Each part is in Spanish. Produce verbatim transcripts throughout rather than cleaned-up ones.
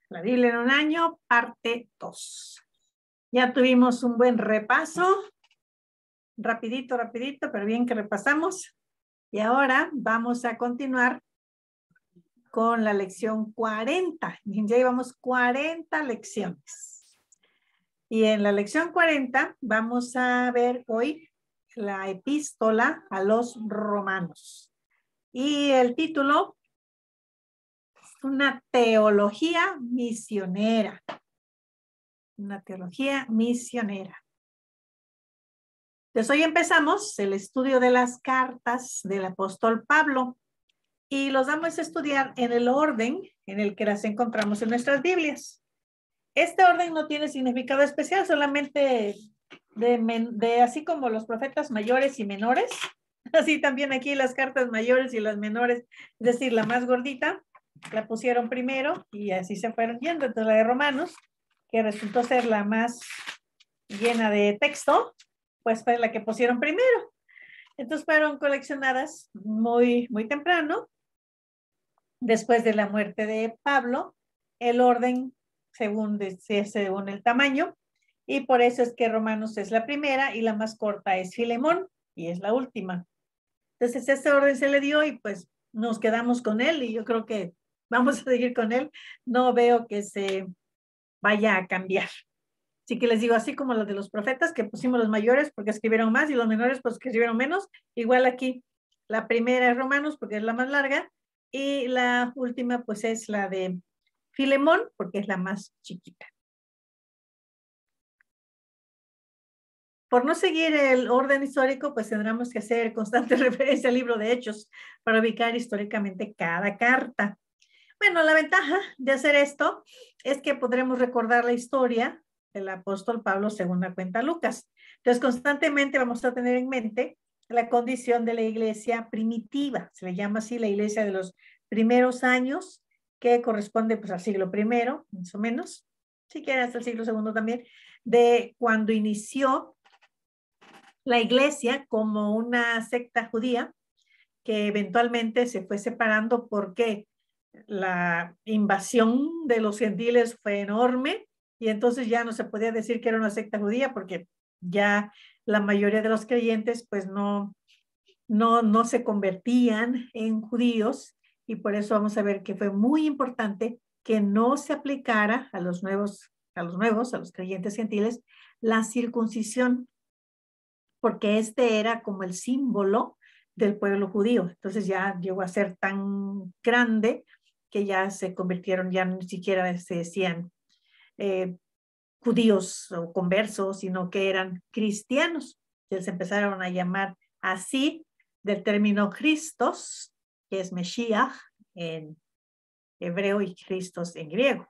La Biblia en un año, parte dos. Ya tuvimos un buen repaso. Rapidito, rapidito, pero bien que repasamos. Y ahora vamos a continuar con la lección cuarenta. Ya llevamos cuarenta lecciones. Y en la lección cuarenta vamos a ver hoy la epístola a los romanos. Y el título es una teología misionera. Una teología misionera. Entonces hoy empezamos el estudio de las cartas del apóstol Pablo y los vamos a estudiar en el orden en el que las encontramos en nuestras Biblias. Este orden no tiene significado especial, solamente de, de así como los profetas mayores y menores, así también aquí las cartas mayores y las menores, es decir, la más gordita la pusieron primero y así se fueron yendo. Entonces la de Romanos, que resultó ser la más llena de texto, pues fue la que pusieron primero. Entonces fueron coleccionadas muy, muy temprano, después de la muerte de Pablo, el orden según, de, según el tamaño, y por eso es que Romanos es la primera y la más corta es Filemón, y es la última. Entonces ese orden se le dio y pues nos quedamos con él, y yo creo que vamos a seguir con él. No veo que se vaya a cambiar. Así que les digo, así como los de los profetas, que pusimos los mayores porque escribieron más y los menores pues que escribieron menos, igual aquí la primera es Romanos porque es la más larga y la última pues es la de Filemón porque es la más chiquita. Por no seguir el orden histórico, pues tendremos que hacer constante referencia al libro de Hechos para ubicar históricamente cada carta. Bueno, la ventaja de hacer esto es que podremos recordar la historia del apóstol Pablo según la cuenta Lucas. Entonces, constantemente vamos a tener en mente la condición de la iglesia primitiva. Se le llama así la iglesia de los primeros años, que corresponde pues al siglo primero, más o menos, si quieren hasta el siglo segundo también, de cuando inició la iglesia como una secta judía, que eventualmente se fue separando porque la invasión de los gentiles fue enorme y entonces ya no se podía decir que era una secta judía porque ya la mayoría de los creyentes pues no, no, no se convertían en judíos y por eso vamos a ver que fue muy importante que no se aplicara a los nuevos, a los nuevos, a los creyentes gentiles, la circuncisión, porque este era como el símbolo del pueblo judío. Entonces ya llegó a ser tan grande que ya se convirtieron, ya ni siquiera se decían eh, judíos o conversos, sino que eran cristianos. Entonces empezaron a llamar así del término Christos, que es Mesías en hebreo y Christos en griego.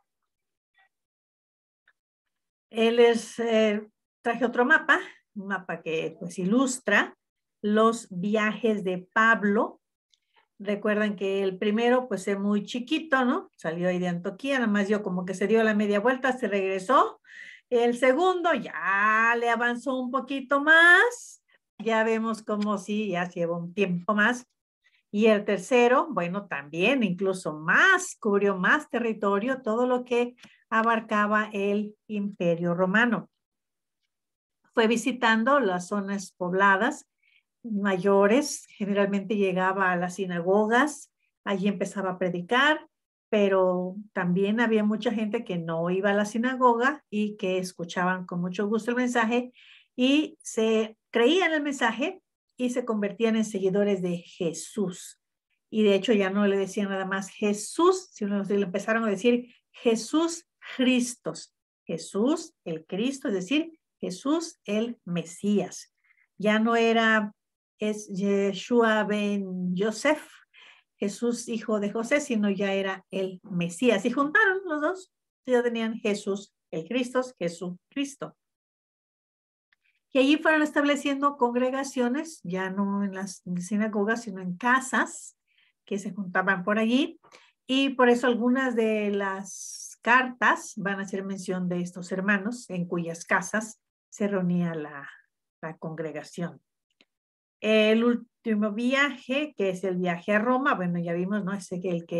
Él es, eh, traje otro mapa, un mapa que pues ilustra los viajes de Pablo. Recuerdan que el primero pues es muy chiquito, ¿no? Salió ahí de Antioquía, nada más dio como que se dio la media vuelta, se regresó. El segundo ya le avanzó un poquito más. Ya vemos como sí, ya lleva un tiempo más. Y el tercero, bueno, también incluso más, cubrió más territorio, todo lo que abarcaba el Imperio Romano. Fue visitando las zonas pobladas mayores, generalmente llegaba a las sinagogas, allí empezaba a predicar, pero también había mucha gente que no iba a la sinagoga y que escuchaban con mucho gusto el mensaje y se creían el mensaje y se convertían en seguidores de Jesús. Y de hecho ya no le decían nada más Jesús, sino le empezaron a decir Jesús Cristos, Jesús el Cristo, es decir, Jesús el Mesías. Ya no era es Yeshua ben Yosef, Jesús hijo de José, sino ya era el Mesías. Y juntaron los dos, ya tenían Jesús el Cristo, Jesús Cristo. Y allí fueron estableciendo congregaciones, ya no en las sinagogas, sino en casas que se juntaban por allí. Y por eso algunas de las cartas van a hacer mención de estos hermanos en cuyas casas se reunía la, la congregación. El último viaje, que es el viaje a Roma, bueno, ya vimos, ¿no? Es el que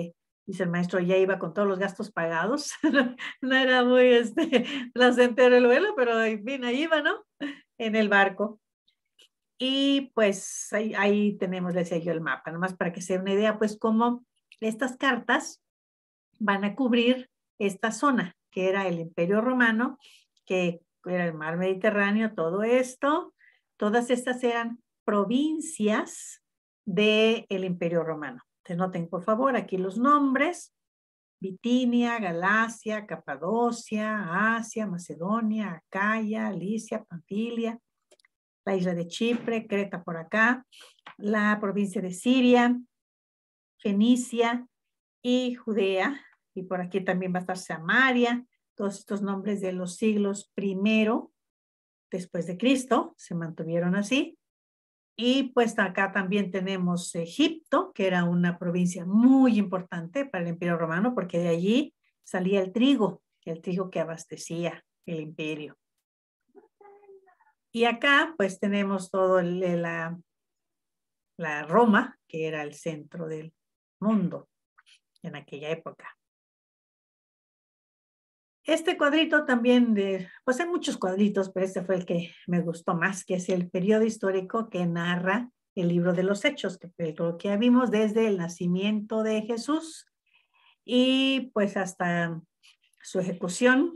Dice el maestro, ya iba con todos los gastos pagados. No era muy este, placentero el vuelo, pero en fin, ahí iba, ¿no? En el barco. Y pues ahí, ahí tenemos, les decía yo, el mapa, nomás para que se den una idea, pues cómo estas cartas van a cubrir esta zona, que era el Imperio Romano, que era el mar Mediterráneo, todo esto, todas estas eran provincias del Imperio Romano. Entonces noten, por favor, aquí los nombres: Bitinia, Galacia, Capadocia, Asia, Macedonia, Acaya, Licia, Panfilia, la isla de Chipre, Creta por acá, la provincia de Siria, Fenicia y Judea, y por aquí también va a estar Samaria, todos estos nombres de los siglos primero después de Cristo se mantuvieron así. Y pues acá también tenemos Egipto, que era una provincia muy importante para el Imperio Romano, porque de allí salía el trigo, el trigo que abastecía el imperio. Y acá pues tenemos todo el, la, la Roma, que era el centro del mundo en aquella época. Este cuadrito también, de, pues hay muchos cuadritos, pero este fue el que me gustó más, que es el periodo histórico que narra el libro de los Hechos, que fue lo que vimos desde el nacimiento de Jesús y pues hasta su ejecución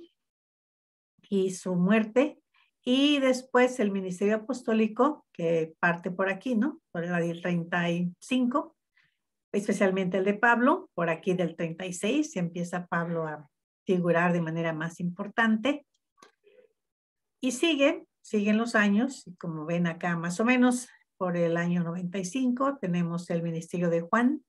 y su muerte, y después el ministerio apostólico, que parte por aquí, ¿no? Por el del treinta y cinco, especialmente el de Pablo, por aquí del treinta y seis, se empieza Pablo a figurar de manera más importante. Y sigue, siguen los años, y como ven acá más o menos, por el año noventa y cinco tenemos el ministerio de Juan,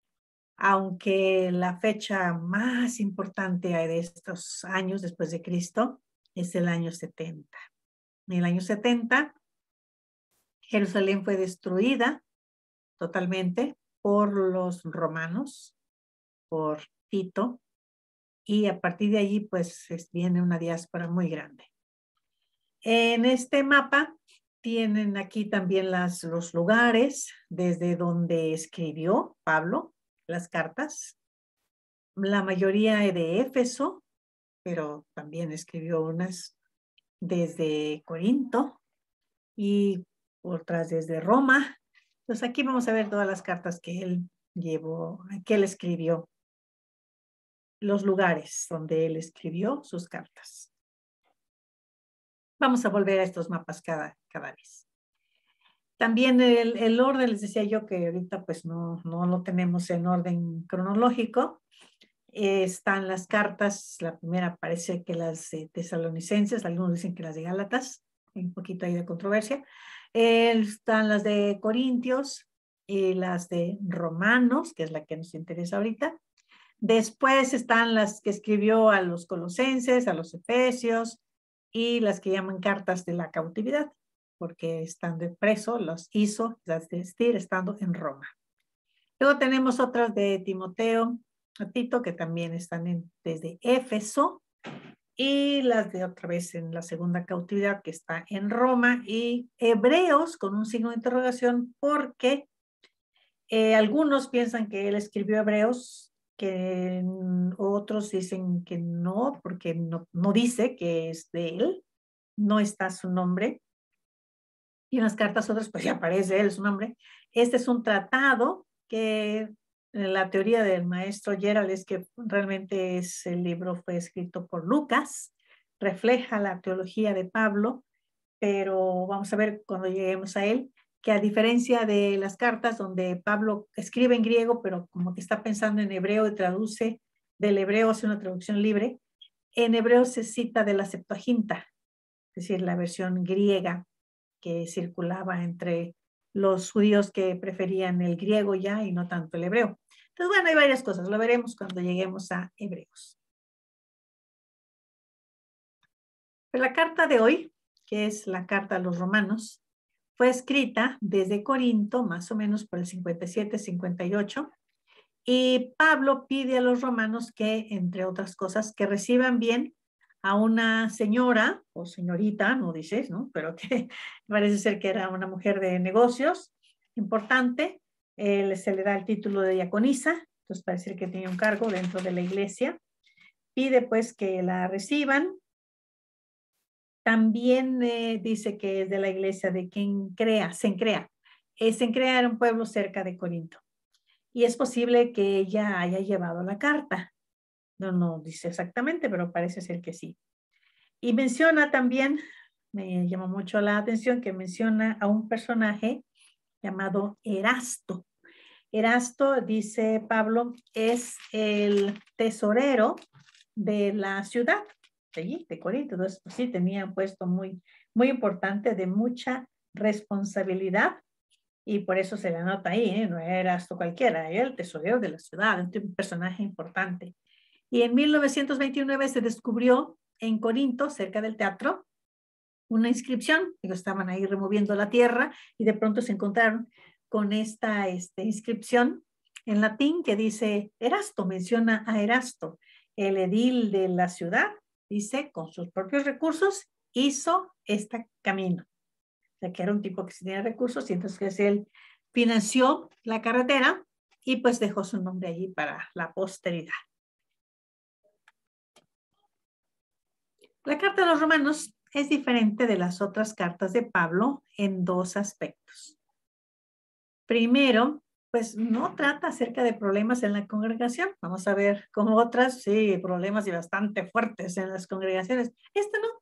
aunque la fecha más importante de estos años después de Cristo es el año setenta. En el año setenta, Jerusalén fue destruida totalmente por los romanos, por Tito, y a partir de allí pues viene una diáspora muy grande. En este mapa tienen aquí también las, los lugares desde donde escribió Pablo las cartas. La mayoría de Éfeso, pero también escribió unas desde Corinto y otras desde Roma. Entonces aquí vamos a ver todas las cartas que él llevó, que él escribió, los lugares donde él escribió sus cartas. Vamos a volver a estos mapas cada, cada vez. También el, el orden, les decía yo que ahorita pues no, no lo tenemos en orden cronológico. Eh, están las cartas, la primera parece que las eh, tesalonicenses, algunos dicen que las de Gálatas, hay un poquito ahí de controversia. Eh, están las de Corintios y las de Romanos, que es la que nos interesa ahorita. Después están las que escribió a los colosenses, a los efesios, y las que llaman cartas de la cautividad, porque están de preso, los hizo, las de Estir, estando en Roma. Luego tenemos otras de Timoteo, a Tito, que también están en, desde Éfeso, y las de otra vez en la segunda cautividad, que está en Roma, y Hebreos con un signo de interrogación, porque eh, algunos piensan que él escribió Hebreos, que otros dicen que no, porque no, no dice que es de él, no está su nombre. Y en las cartas otras, pues ya aparece él, su nombre. Este es un tratado que la teoría del maestro Gerald es que realmente es, el libro fue escrito por Lucas, refleja la teología de Pablo, pero vamos a ver cuando lleguemos a él, que a diferencia de las cartas donde Pablo escribe en griego, pero como que está pensando en hebreo y traduce del hebreo, hace una traducción libre, en hebreo se cita de la Septuaginta, es decir, la versión griega que circulaba entre los judíos que preferían el griego ya y no tanto el hebreo. Entonces, bueno, hay varias cosas, lo veremos cuando lleguemos a Hebreos. Pero la carta de hoy, que es la carta a los romanos, fue escrita desde Corinto, más o menos por el cincuenta y siete, cincuenta y ocho, y Pablo pide a los romanos que, entre otras cosas, que reciban bien a una señora, o señorita, no dices, ¿no? Pero que parece ser que era una mujer de negocios importante, eh, se le da el título de diaconisa, entonces parece que tenía un cargo dentro de la iglesia. Pide pues que la reciban. También eh, dice que es de la iglesia de Cencrea, Cencrea. Eh, Cencrea era un pueblo cerca de Corinto. Y es posible que ella haya llevado la carta. No, no dice exactamente, pero parece ser que sí. Y menciona también, me llamó mucho la atención, que menciona a un personaje llamado Erasto. Erasto, dice Pablo, es el tesorero de la ciudad, de allí, de Corinto. Entonces, pues sí, tenía un puesto muy, muy importante, de mucha responsabilidad, y por eso se le anota ahí, ¿eh? No era Erasto cualquiera, era el tesorero de la ciudad, un personaje importante. Y en mil novecientos veintinueve se descubrió en Corinto, cerca del teatro, una inscripción. Estaban ahí removiendo la tierra y de pronto se encontraron con esta este, inscripción en latín que dice Erasto, menciona a Erasto, el edil de la ciudad, dice, con sus propios recursos hizo este camino. O sea, que era un tipo que tenía recursos y entonces él financió la carretera y pues dejó su nombre allí para la posteridad. La carta de los Romanos es diferente de las otras cartas de Pablo en dos aspectos. Primero, pues no trata acerca de problemas en la congregación. Vamos a ver con otras, sí, problemas y bastante fuertes en las congregaciones. Esta no.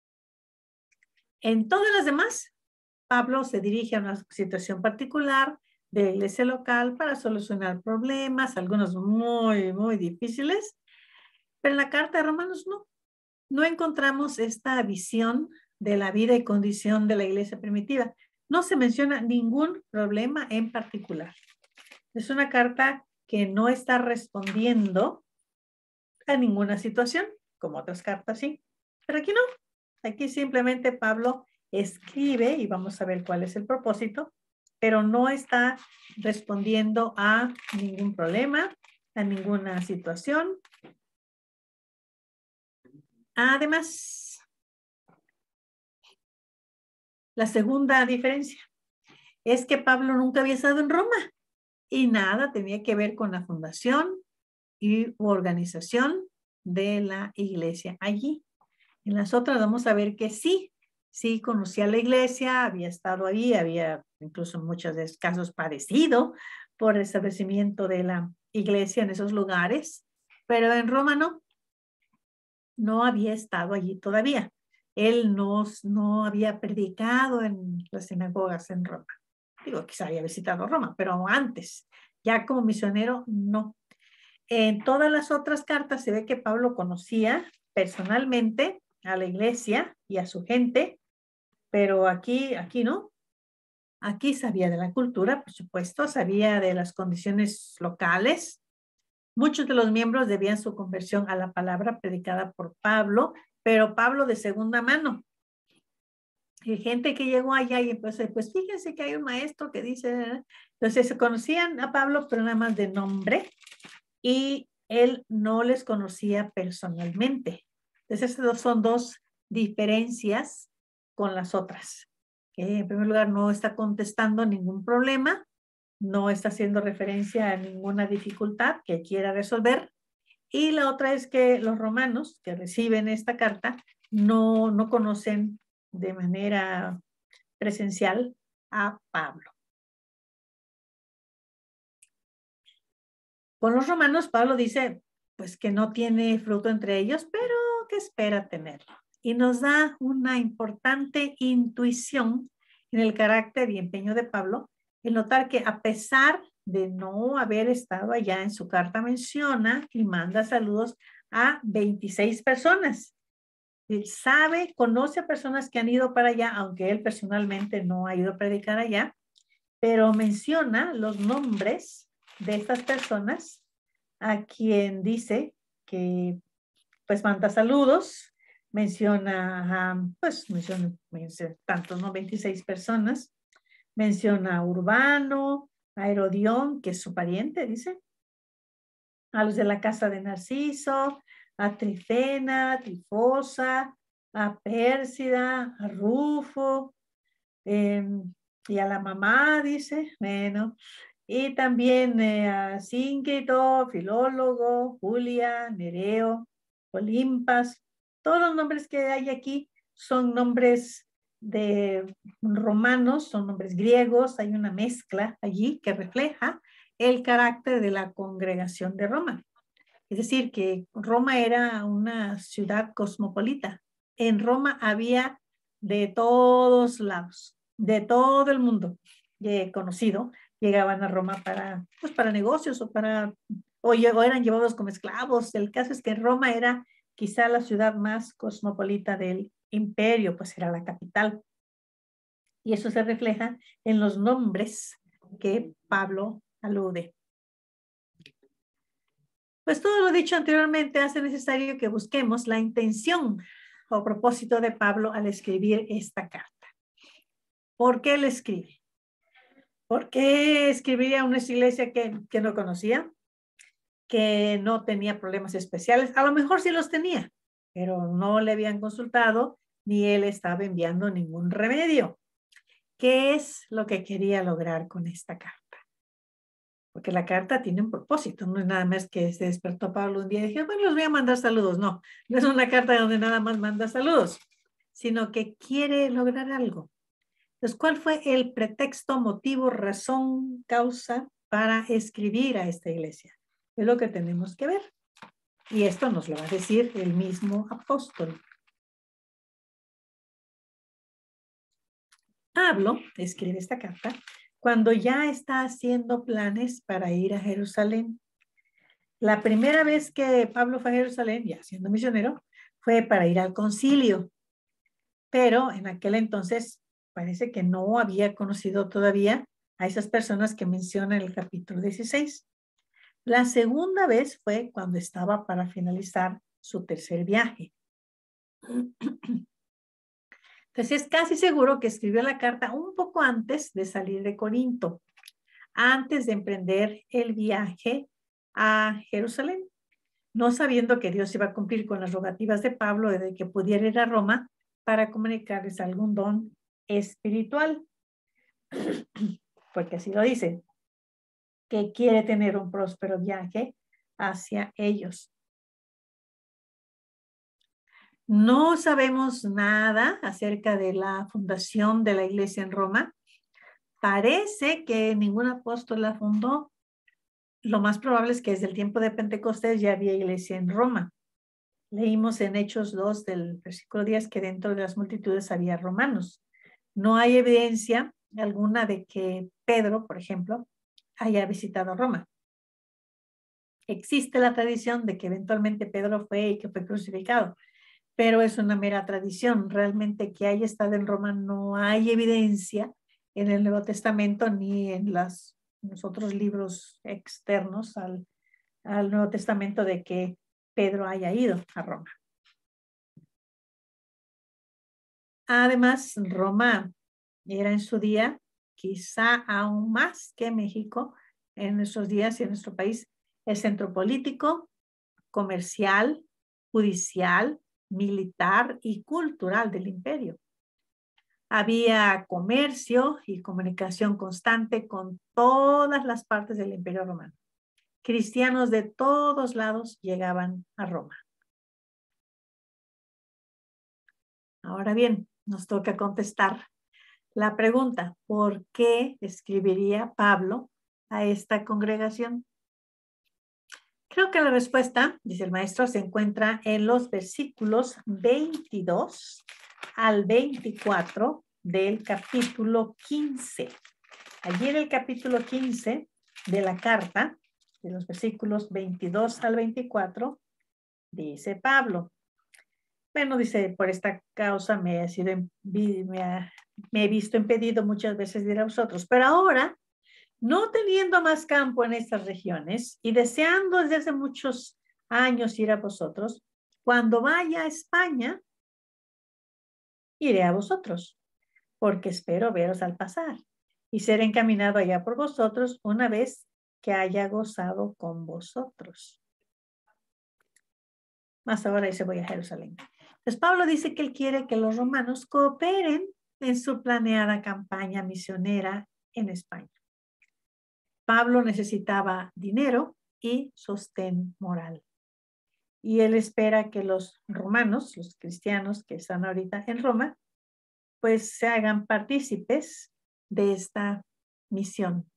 En todas las demás, Pablo se dirige a una situación particular de la iglesia local para solucionar problemas, algunos muy, muy difíciles, pero en la carta de Romanos no. No encontramos esta visión de la vida y condición de la iglesia primitiva. No se menciona ningún problema en particular. Es una carta que no está respondiendo a ninguna situación, como otras cartas sí, pero aquí no. Aquí simplemente Pablo escribe y vamos a ver cuál es el propósito, pero no está respondiendo a ningún problema, a ninguna situación. Además, la segunda diferencia es que Pablo nunca había estado en Roma y nada tenía que ver con la fundación y organización de la iglesia allí. En las otras vamos a ver que sí, sí conocía la iglesia, había estado ahí, había incluso en muchos de esos casos padecido por el establecimiento de la iglesia en esos lugares, pero en Roma no, no había estado allí todavía. Él no, no había predicado en las sinagogas en Roma. Digo, quizá había visitado Roma, pero antes, ya como misionero, no. En todas las otras cartas se ve que Pablo conocía personalmente a la iglesia y a su gente, pero aquí, aquí no. Aquí sabía de la cultura, por supuesto, sabía de las condiciones locales. Muchos de los miembros debían su conversión a la palabra predicada por Pablo, pero Pablo de segunda mano. Y gente que llegó allá y pues, pues fíjense que hay un maestro que dice, entonces se conocían a Pablo, pero nada más de nombre, y él no les conocía personalmente. Entonces, esas son dos diferencias con las otras. Que en primer lugar, no está contestando ningún problema, no está haciendo referencia a ninguna dificultad que quiera resolver. Y la otra es que los romanos que reciben esta carta no, no conocen de manera presencial a Pablo. Con los romanos, Pablo dice, pues que no tiene fruto entre ellos, pero que espera tenerlo. Y nos da una importante intuición en el carácter y empeño de Pablo, en notar que a pesar de no haber estado allá, en su carta menciona y manda saludos a veintiséis personas. Él sabe, conoce a personas que han ido para allá, aunque él personalmente no ha ido a predicar allá, pero menciona los nombres de estas personas a quien dice que pues manda saludos, menciona, um, pues menciona, menciona tantos, ¿no? veintiséis personas, menciona a Urbano, a Herodión, que es su pariente, dice, a los de la casa de Narciso, a Trifena, a Trifosa, a Pérsida, a Rufo, eh, y a la mamá, dice, bueno, Y también eh, a Síncrito, Filólogo, Julia, Nereo, Olimpas. Todos los nombres que hay aquí son nombres de romanos, son nombres griegos. Hay una mezcla allí que refleja el carácter de la congregación de Roma. Es decir, que Roma era una ciudad cosmopolita. En Roma había de todos lados, de todo el mundo eh, conocido, llegaban a Roma para, pues, para negocios o para, o, o eran llevados como esclavos. El caso es que Roma era quizá la ciudad más cosmopolita del imperio, pues era la capital. Y eso se refleja en los nombres que Pablo alude. Pues todo lo dicho anteriormente hace necesario que busquemos la intención o propósito de Pablo al escribir esta carta. ¿Por qué le escribe? ¿Por qué escribiría a una iglesia que, que no conocía? Que no tenía problemas especiales. A lo mejor sí los tenía, pero no le habían consultado ni él estaba enviando ningún remedio. ¿Qué es lo que quería lograr con esta carta? Porque la carta tiene un propósito, no es nada más que se despertó Pablo un día y dije, bueno, les voy a mandar saludos. No, no es una carta donde nada más manda saludos, sino que quiere lograr algo. Entonces, ¿cuál fue el pretexto, motivo, razón, causa para escribir a esta iglesia? Es lo que tenemos que ver. Y esto nos lo va a decir el mismo apóstol. Pablo escribe esta carta cuando ya está haciendo planes para ir a Jerusalén. La primera vez que Pablo fue a Jerusalén, ya siendo misionero, fue para ir al concilio. Pero en aquel entonces parece que no había conocido todavía a esas personas que menciona en el capítulo dieciséis. La segunda vez fue cuando estaba para finalizar su tercer viaje. Entonces es casi seguro que escribió la carta un poco antes de salir de Corinto, antes de emprender el viaje a Jerusalén, no sabiendo que Dios iba a cumplir con las rogativas de Pablo de que pudiera ir a Roma para comunicarles algún don espiritual, porque así lo dice, que quiere tener un próspero viaje hacia ellos. No sabemos nada acerca de la fundación de la iglesia en Roma. Parece que ningún apóstol la fundó. Lo más probable es que desde el tiempo de Pentecostés ya había iglesia en Roma. Leímos en Hechos dos del versículo diez que dentro de las multitudes había romanos. No hay evidencia alguna de que Pedro, por ejemplo, haya visitado Roma. Existe la tradición de que eventualmente Pedro fue y que fue crucificado, pero es una mera tradición. Realmente que haya estado en Roma no hay evidencia en el Nuevo Testamento ni en, las, en los otros libros externos al, al Nuevo Testamento de que Pedro haya ido a Roma. Además, Roma era en su día, quizá aún más que México, en nuestros días y en nuestro país, el centro político, comercial, judicial, militar y cultural del imperio. Había comercio y comunicación constante con todas las partes del imperio romano. Cristianos de todos lados llegaban a Roma. Ahora bien, nos toca contestar la pregunta, ¿por qué escribiría Pablo a esta congregación? Creo que la respuesta, dice el maestro, se encuentra en los versículos veintidós al veinticuatro del capítulo quince. Allí en el capítulo quince de la carta, de los versículos veintidós al veinticuatro, dice Pablo, bueno, dice, por esta causa me, ha sido, me, ha, me he visto impedido muchas veces de ir a vosotros, pero ahora, no teniendo más campo en estas regiones y deseando desde hace muchos años ir a vosotros, cuando vaya a España, iré a vosotros, porque espero veros al pasar y ser encaminado allá por vosotros una vez que haya gozado con vosotros. Más ahora dice voy a Jerusalén. Entonces Pablo dice que él quiere que los romanos cooperen en su planeada campaña misionera en España. Pablo necesitaba dinero y sostén moral. Y él espera que los romanos, los cristianos que están ahorita en Roma, pues se hagan partícipes de esta misión.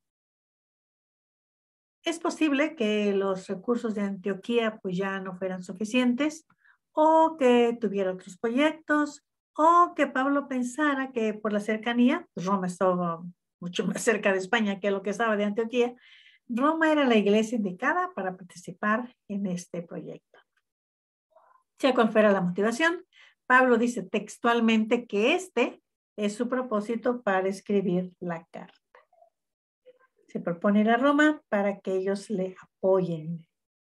Es posible que los recursos de Antioquía pues ya no fueran suficientes, o que tuviera otros proyectos, o que Pablo pensara que por la cercanía, pues Roma estaba mucho más cerca de España que lo que estaba de Antioquía, Roma era la iglesia indicada para participar en este proyecto. Sea cual fuera la motivación, Pablo dice textualmente que este es su propósito para escribir la carta. Se propone ir a Roma para que ellos le apoyen.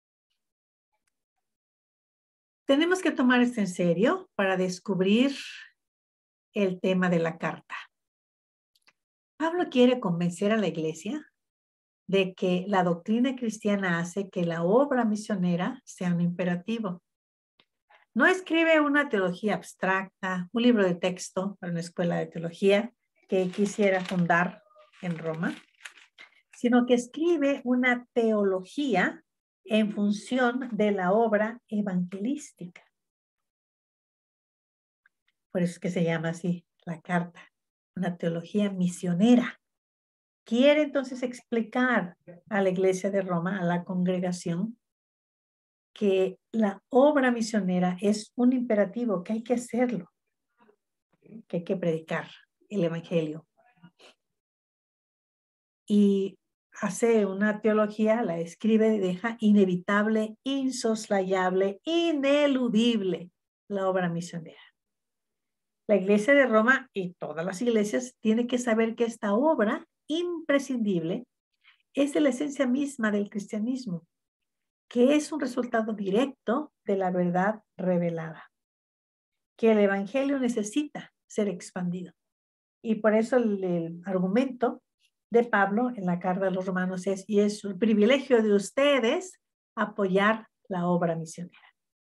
Tenemos que tomar esto en serio para descubrir el tema de la carta. Pablo quiere convencer a la iglesia de que la doctrina cristiana hace que la obra misionera sea un imperativo. No escribe una teología abstracta, un libro de texto para una escuela de teología que quisiera fundar en Roma, sino que escribe una teología en función de la obra evangelística. Por eso es que se llama así la carta, una teología misionera. Quiere entonces explicar a la iglesia de Roma, a la congregación, que la obra misionera es un imperativo, que hay que hacerlo, que hay que predicar el evangelio. Y hace una teología, la escribe y deja inevitable, insoslayable, ineludible la obra misionera. La iglesia de Roma y todas las iglesias tienen que saber que esta obra imprescindible es de la esencia misma del cristianismo, que es un resultado directo de la verdad revelada, que el evangelio necesita ser expandido. Y por eso el, el argumento de Pablo en la carta de los romanos es, y es el privilegio de ustedes apoyar la obra misionera.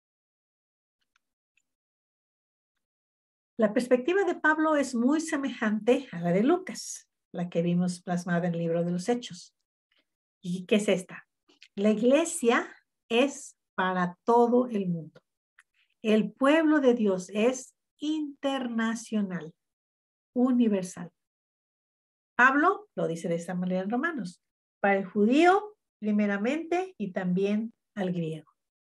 La perspectiva de Pablo es muy semejante a la de Lucas, la que vimos plasmada en el libro de los Hechos. ¿Y qué es esta? La iglesia es para todo el mundo. El pueblo de Dios es internacional, universal. Pablo lo dice de esta manera en Romanos, para el judío primeramente y también al griego.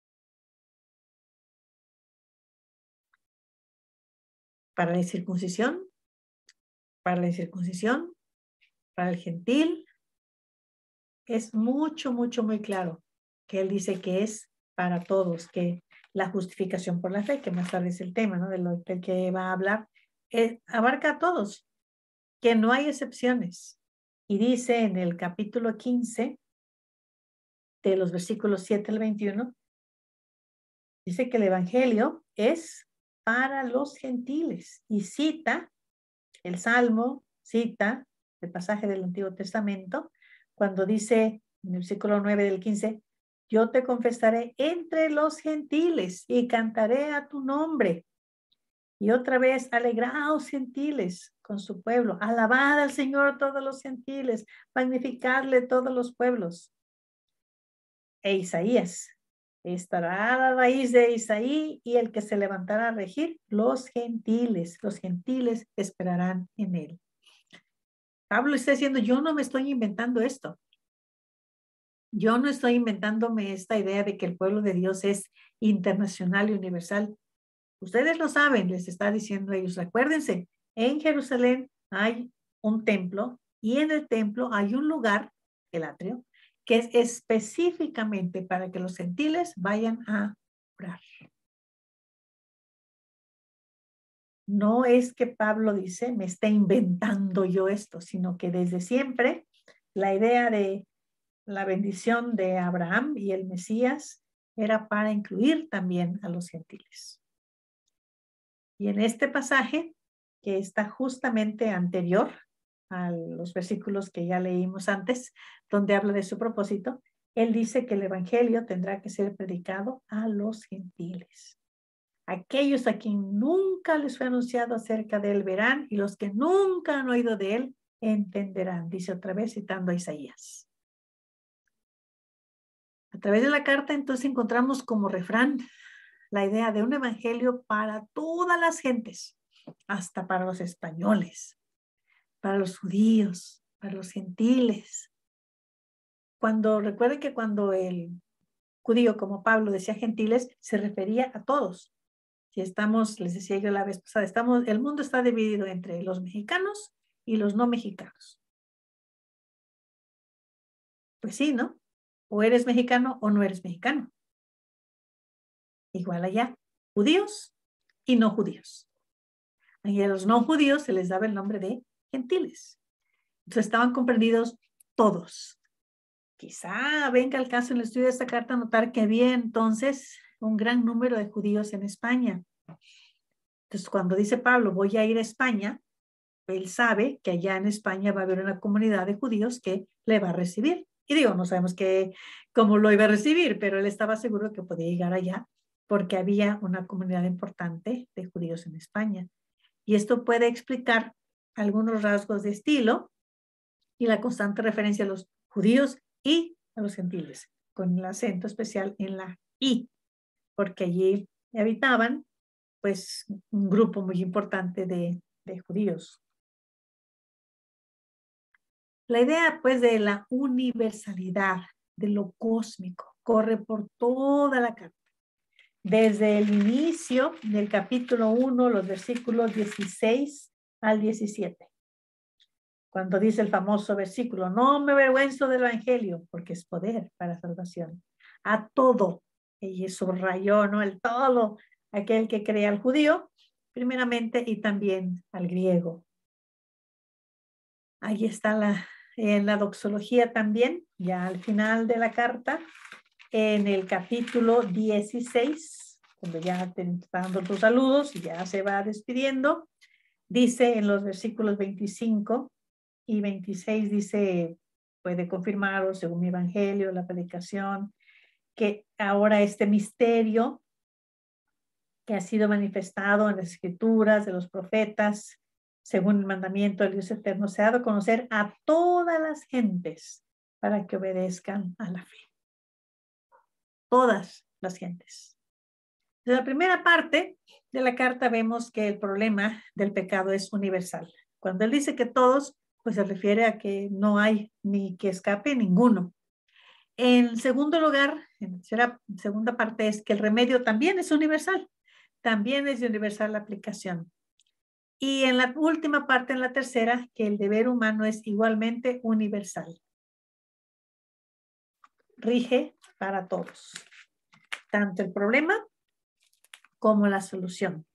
Para la circuncisión, para la incircuncisión, para el gentil, es mucho, mucho, muy claro que él dice que es para todos, que la justificación por la fe, que más tarde es el tema, ¿no? De lo del que va a hablar, eh, abarca a todos, que no hay excepciones. Y dice en el capítulo quince, de los versículos siete al veintiuno, dice que el evangelio es para los gentiles y cita el Salmo, cita el pasaje del Antiguo Testamento, cuando dice en el versículo nueve del quince, yo te confesaré entre los gentiles y cantaré a tu nombre. Y otra vez, alegraos gentiles con su pueblo, alabad al Señor todos los gentiles, magnificadle todos los pueblos. E Isaías, estará la raíz de Isaí y el que se levantará a regir, los gentiles, los gentiles esperarán en él. Pablo está diciendo, yo no me estoy inventando esto. Yo no estoy inventándome esta idea de que el pueblo de Dios es internacional y universal. Ustedes lo saben, les está diciendo a ellos. Acuérdense, en Jerusalén hay un templo y en el templo hay un lugar, el atrio, que es específicamente para que los gentiles vayan a orar. No es que Pablo dice, me está inventando yo esto, sino que desde siempre la idea de la bendición de Abraham y el Mesías era para incluir también a los gentiles. Y en este pasaje, que está justamente anterior a los versículos que ya leímos antes, donde habla de su propósito, él dice que el evangelio tendrá que ser predicado a los gentiles. Aquellos a quien nunca les fue anunciado acerca de él verán, y los que nunca han oído de él entenderán, dice otra vez citando a Isaías. A través de la carta, entonces, encontramos como refrán la idea de un evangelio para todas las gentes, hasta para los españoles, para los judíos, para los gentiles. Cuando, recuerden que cuando el judío, como Pablo, decía gentiles, se refería a todos. Si estamos, les decía yo la vez pasada, estamos, el mundo está dividido entre los mexicanos y los no mexicanos. Pues sí, ¿no? O eres mexicano o no eres mexicano. Igual allá, judíos y no judíos. Y a los no judíos se les daba el nombre de gentiles. Entonces estaban comprendidos todos. Quizá venga el caso en el estudio de esta carta notar que había entonces un gran número de judíos en España. Entonces cuando dice Pablo, voy a ir a España, él sabe que allá en España va a haber una comunidad de judíos que le va a recibir. Y digo, no sabemos que, cómo lo iba a recibir, pero él estaba seguro que podía llegar allá porque había una comunidad importante de judíos en España. Y esto puede explicar algunos rasgos de estilo y la constante referencia a los judíos y a los gentiles, con el acento especial en la I, porque allí habitaban pues un grupo muy importante de, de judíos. La idea pues de la universalidad, de lo cósmico, corre por toda la carta. Desde el inicio del capítulo uno, los versículos dieciséis al diecisiete. Cuando dice el famoso versículo, no me avergüenzo del evangelio, porque es poder para salvación. A todo, y subrayó, ¿no? El todo, aquel que cree al judío, primeramente, y también al griego. Ahí está la, en la doxología también, ya al final de la carta, en el capítulo dieciséis, cuando ya te está dando tus saludos y ya se va despidiendo, dice en los versículos veinticinco y veintiséis, dice, puede confirmar según mi evangelio, la predicación, que ahora este misterio que ha sido manifestado en las escrituras de los profetas, según el mandamiento del Dios eterno, se ha dado a conocer a todas las gentes para que obedezcan a la fe. Todas las gentes. En la primera parte de la carta vemos que el problema del pecado es universal. Cuando él dice que todos, pues se refiere a que no hay ni que escape ninguno. En segundo lugar, en la segunda parte es que el remedio también es universal. También es de universal aplicación. Y en la última parte, en la tercera, que el deber humano es igualmente universal. Rige para todos. Tanto el problema como la solución.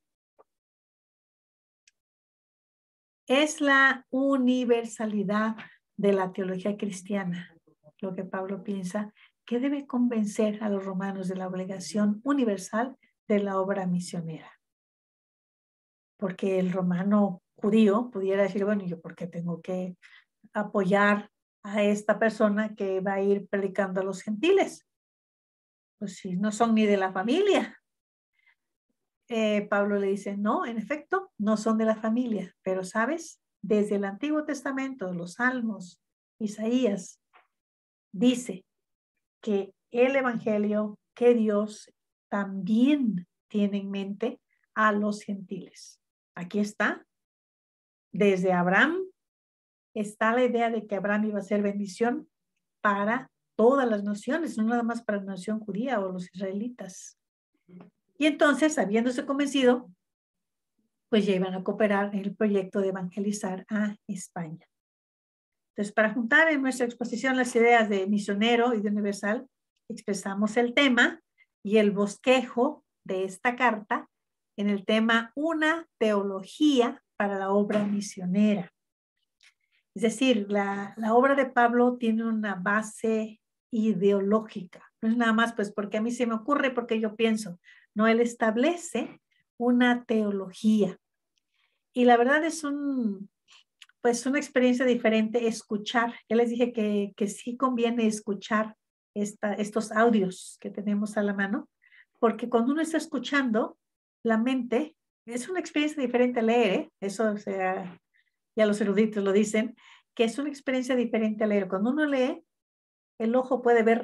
Es la universalidad de la teología cristiana, lo que Pablo piensa, que debe convencer a los romanos de la obligación universal de la obra misionera. Porque el romano judío pudiera decir, bueno, ¿yo por qué tengo que apoyar a esta persona que va a ir predicando a los gentiles? Pues si no son ni de la familia. Eh, Pablo le dice, no, en efecto, no son de la familia, pero sabes, desde el Antiguo Testamento, los Salmos, Isaías, dice que el Evangelio, que Dios también tiene en mente a los gentiles. Aquí está, desde Abraham, está la idea de que Abraham iba a ser bendición para todas las naciones, no nada más para la nación judía o los israelitas. Y entonces, habiéndose convencido, pues ya iban a cooperar en el proyecto de evangelizar a España. Entonces, para juntar en nuestra exposición las ideas de misionero y de universal, expresamos el tema y el bosquejo de esta carta en el tema Una teología para la obra misionera. Es decir, la, la obra de Pablo tiene una base ideológica. No es nada más pues porque a mí se me ocurre, porque yo pienso. No, él establece una teología. Y la verdad es un, pues una experiencia diferente escuchar. Ya les dije que, que sí conviene escuchar esta, estos audios que tenemos a la mano, porque cuando uno está escuchando, la mente, es una experiencia diferente a leer, ¿eh? Eso, o sea, ya los eruditos lo dicen, que es una experiencia diferente a leer. Cuando uno lee, el ojo puede ver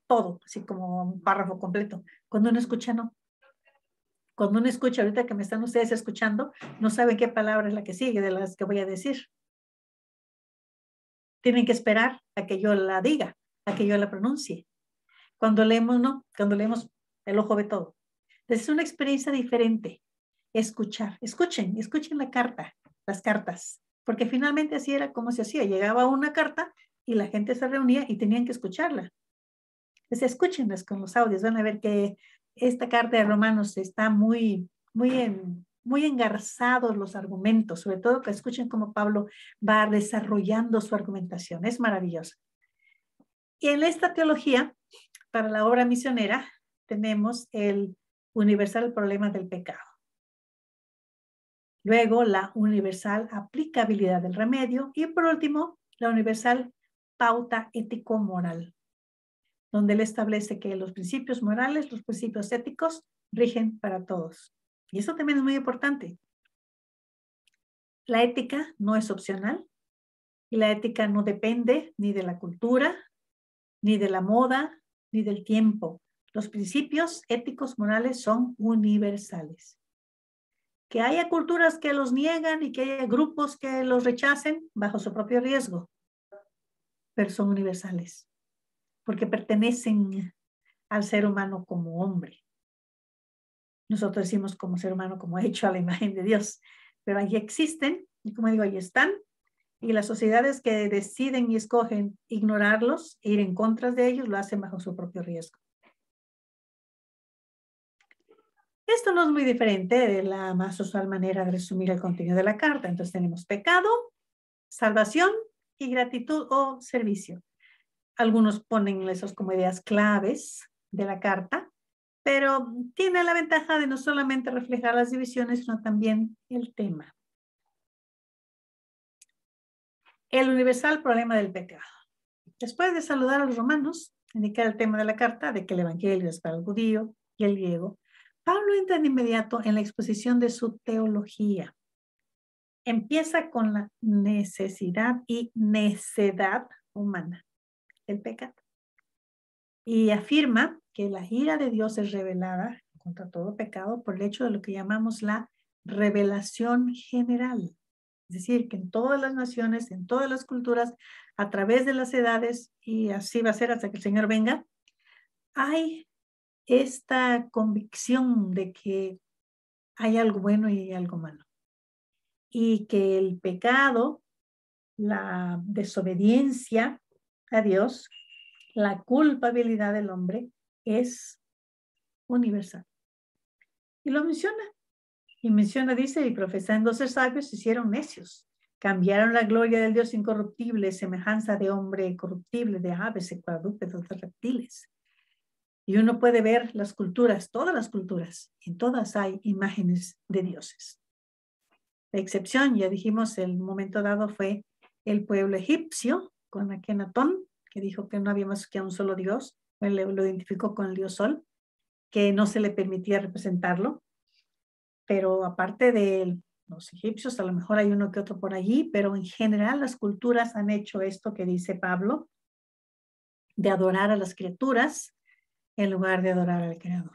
todo, así como un párrafo completo. Cuando uno escucha, no. Cuando uno escucha, ahorita que me están ustedes escuchando, no saben qué palabra es la que sigue de las que voy a decir. Tienen que esperar a que yo la diga, a que yo la pronuncie. Cuando leemos, no. Cuando leemos, el ojo ve todo. Entonces, es una experiencia diferente. Escuchar. Escuchen, escuchen la carta, las cartas. Porque finalmente así era como se hacía. Llegaba una carta y la gente se reunía y tenían que escucharla. Entonces, escúchenlas con los audios. Van a ver que esta carta de Romanos está muy, muy, en, muy engarzados los argumentos. Sobre todo que escuchen cómo Pablo va desarrollando su argumentación. Es maravilloso. Y en esta teología, para la obra misionera, tenemos el universal problema del pecado. Luego, la universal aplicabilidad del remedio. Y por último, la universal pauta ético-moral, donde él establece que los principios morales, los principios éticos, rigen para todos. Y eso también es muy importante. La ética no es opcional y la ética no depende ni de la cultura, ni de la moda, ni del tiempo. Los principios éticos morales son universales. Que haya culturas que los niegan y que haya grupos que los rechacen bajo su propio riesgo, pero son universales, porque pertenecen al ser humano como hombre. Nosotros decimos como ser humano, como hecho a la imagen de Dios, pero allí existen, y como digo, allí están, y las sociedades que deciden y escogen ignorarlos e ir en contra de ellos, lo hacen bajo su propio riesgo. Esto no es muy diferente de la más usual manera de resumir el contenido de la carta. Entonces tenemos pecado, salvación y gratitud o servicio. Algunos ponen esos como ideas claves de la carta, pero tiene la ventaja de no solamente reflejar las divisiones, sino también el tema. El universal problema del pecado. Después de saludar a los romanos, indicar el tema de la carta, de que el evangelio es para el judío y el griego, Pablo entra de inmediato en la exposición de su teología. Empieza con la necesidad y necedad humana, el pecado. Y afirma que la ira de Dios es revelada contra todo pecado por el hecho de lo que llamamos la revelación general. Es decir, que en todas las naciones, en todas las culturas, a través de las edades, y así va a ser hasta que el Señor venga, hay esta convicción de que hay algo bueno y hay algo malo. Y que el pecado, la desobediencia a Dios, la culpabilidad del hombre es universal. Y lo menciona. Y menciona, dice, y profesando ser sabios, se hicieron necios. Cambiaron la gloria del Dios incorruptible, semejanza de hombre corruptible, de aves, de cuadrúpedos, de reptiles. Y uno puede ver las culturas, todas las culturas, en todas hay imágenes de dioses. La excepción, ya dijimos, el momento dado fue el pueblo egipcio, con Akenatón, que dijo que no había más que un solo Dios, él lo identificó con el Dios Sol, que no se le permitía representarlo, pero aparte de los egipcios, a lo mejor hay uno que otro por allí, pero en general las culturas han hecho esto que dice Pablo, de adorar a las criaturas en lugar de adorar al Creador.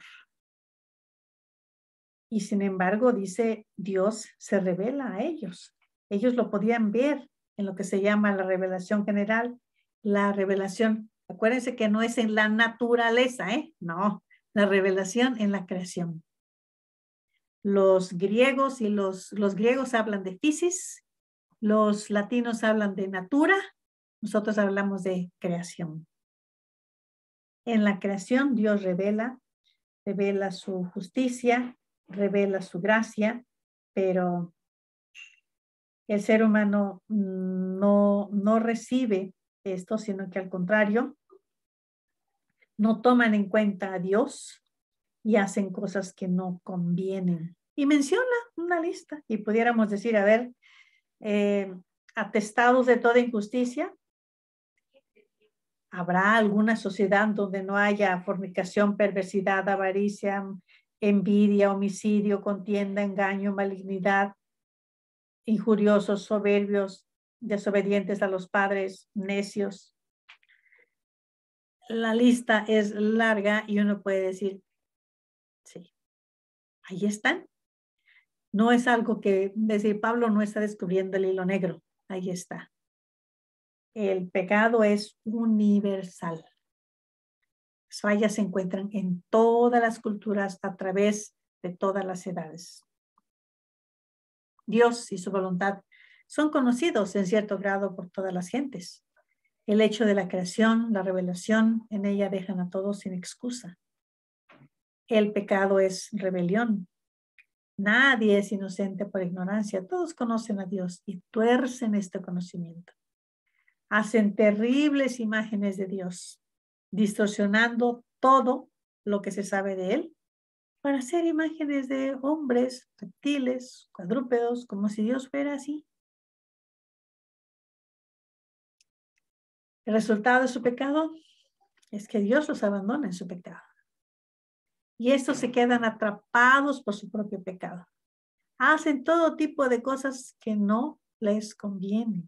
Y sin embargo, dice, Dios se revela a ellos. Ellos lo podían ver en lo que se llama la revelación general, la revelación. Acuérdense que no es en la naturaleza, ¿eh? No, la revelación en la creación. Los griegos y los, los griegos hablan de physis, los latinos hablan de natura, nosotros hablamos de creación. En la creación Dios revela, revela su justicia, revela su gracia, pero el ser humano no, no recibe esto, sino que al contrario, no toman en cuenta a Dios y hacen cosas que no convienen. Y menciona una lista y pudiéramos decir, a ver, eh, atestados de toda injusticia. ¿Habrá alguna sociedad donde no haya fornicación, perversidad, avaricia, envidia, homicidio, contienda, engaño, malignidad, injuriosos, soberbios, desobedientes a los padres, necios? la lista es larga y uno puede decir, sí, ahí están. No es algo que decir Pablo no está descubriendo el hilo negro. Ahí está. El pecado es universal. Las fallas se encuentran en todas las culturas a través de todas las edades. Dios y su voluntad son conocidos en cierto grado por todas las gentes. El hecho de la creación, la revelación, en ella dejan a todos sin excusa. El pecado es rebelión. Nadie es inocente por ignorancia. Todos conocen a Dios y tuercen este conocimiento. Hacen terribles imágenes de Dios, distorsionando todo lo que se sabe de Él para hacer imágenes de hombres, reptiles, cuadrúpedos, como si Dios fuera así. El resultado de su pecado es que Dios los abandona en su pecado. Y estos se quedan atrapados por su propio pecado. Hacen todo tipo de cosas que no les convienen.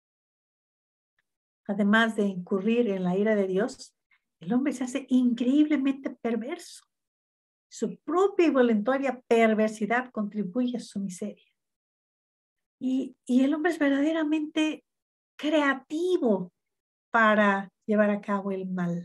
Además de incurrir en la ira de Dios, el hombre se hace increíblemente perverso. Su propia y voluntaria perversidad contribuye a su miseria. Y, y el hombre es verdaderamente creativo para llevar a cabo el mal.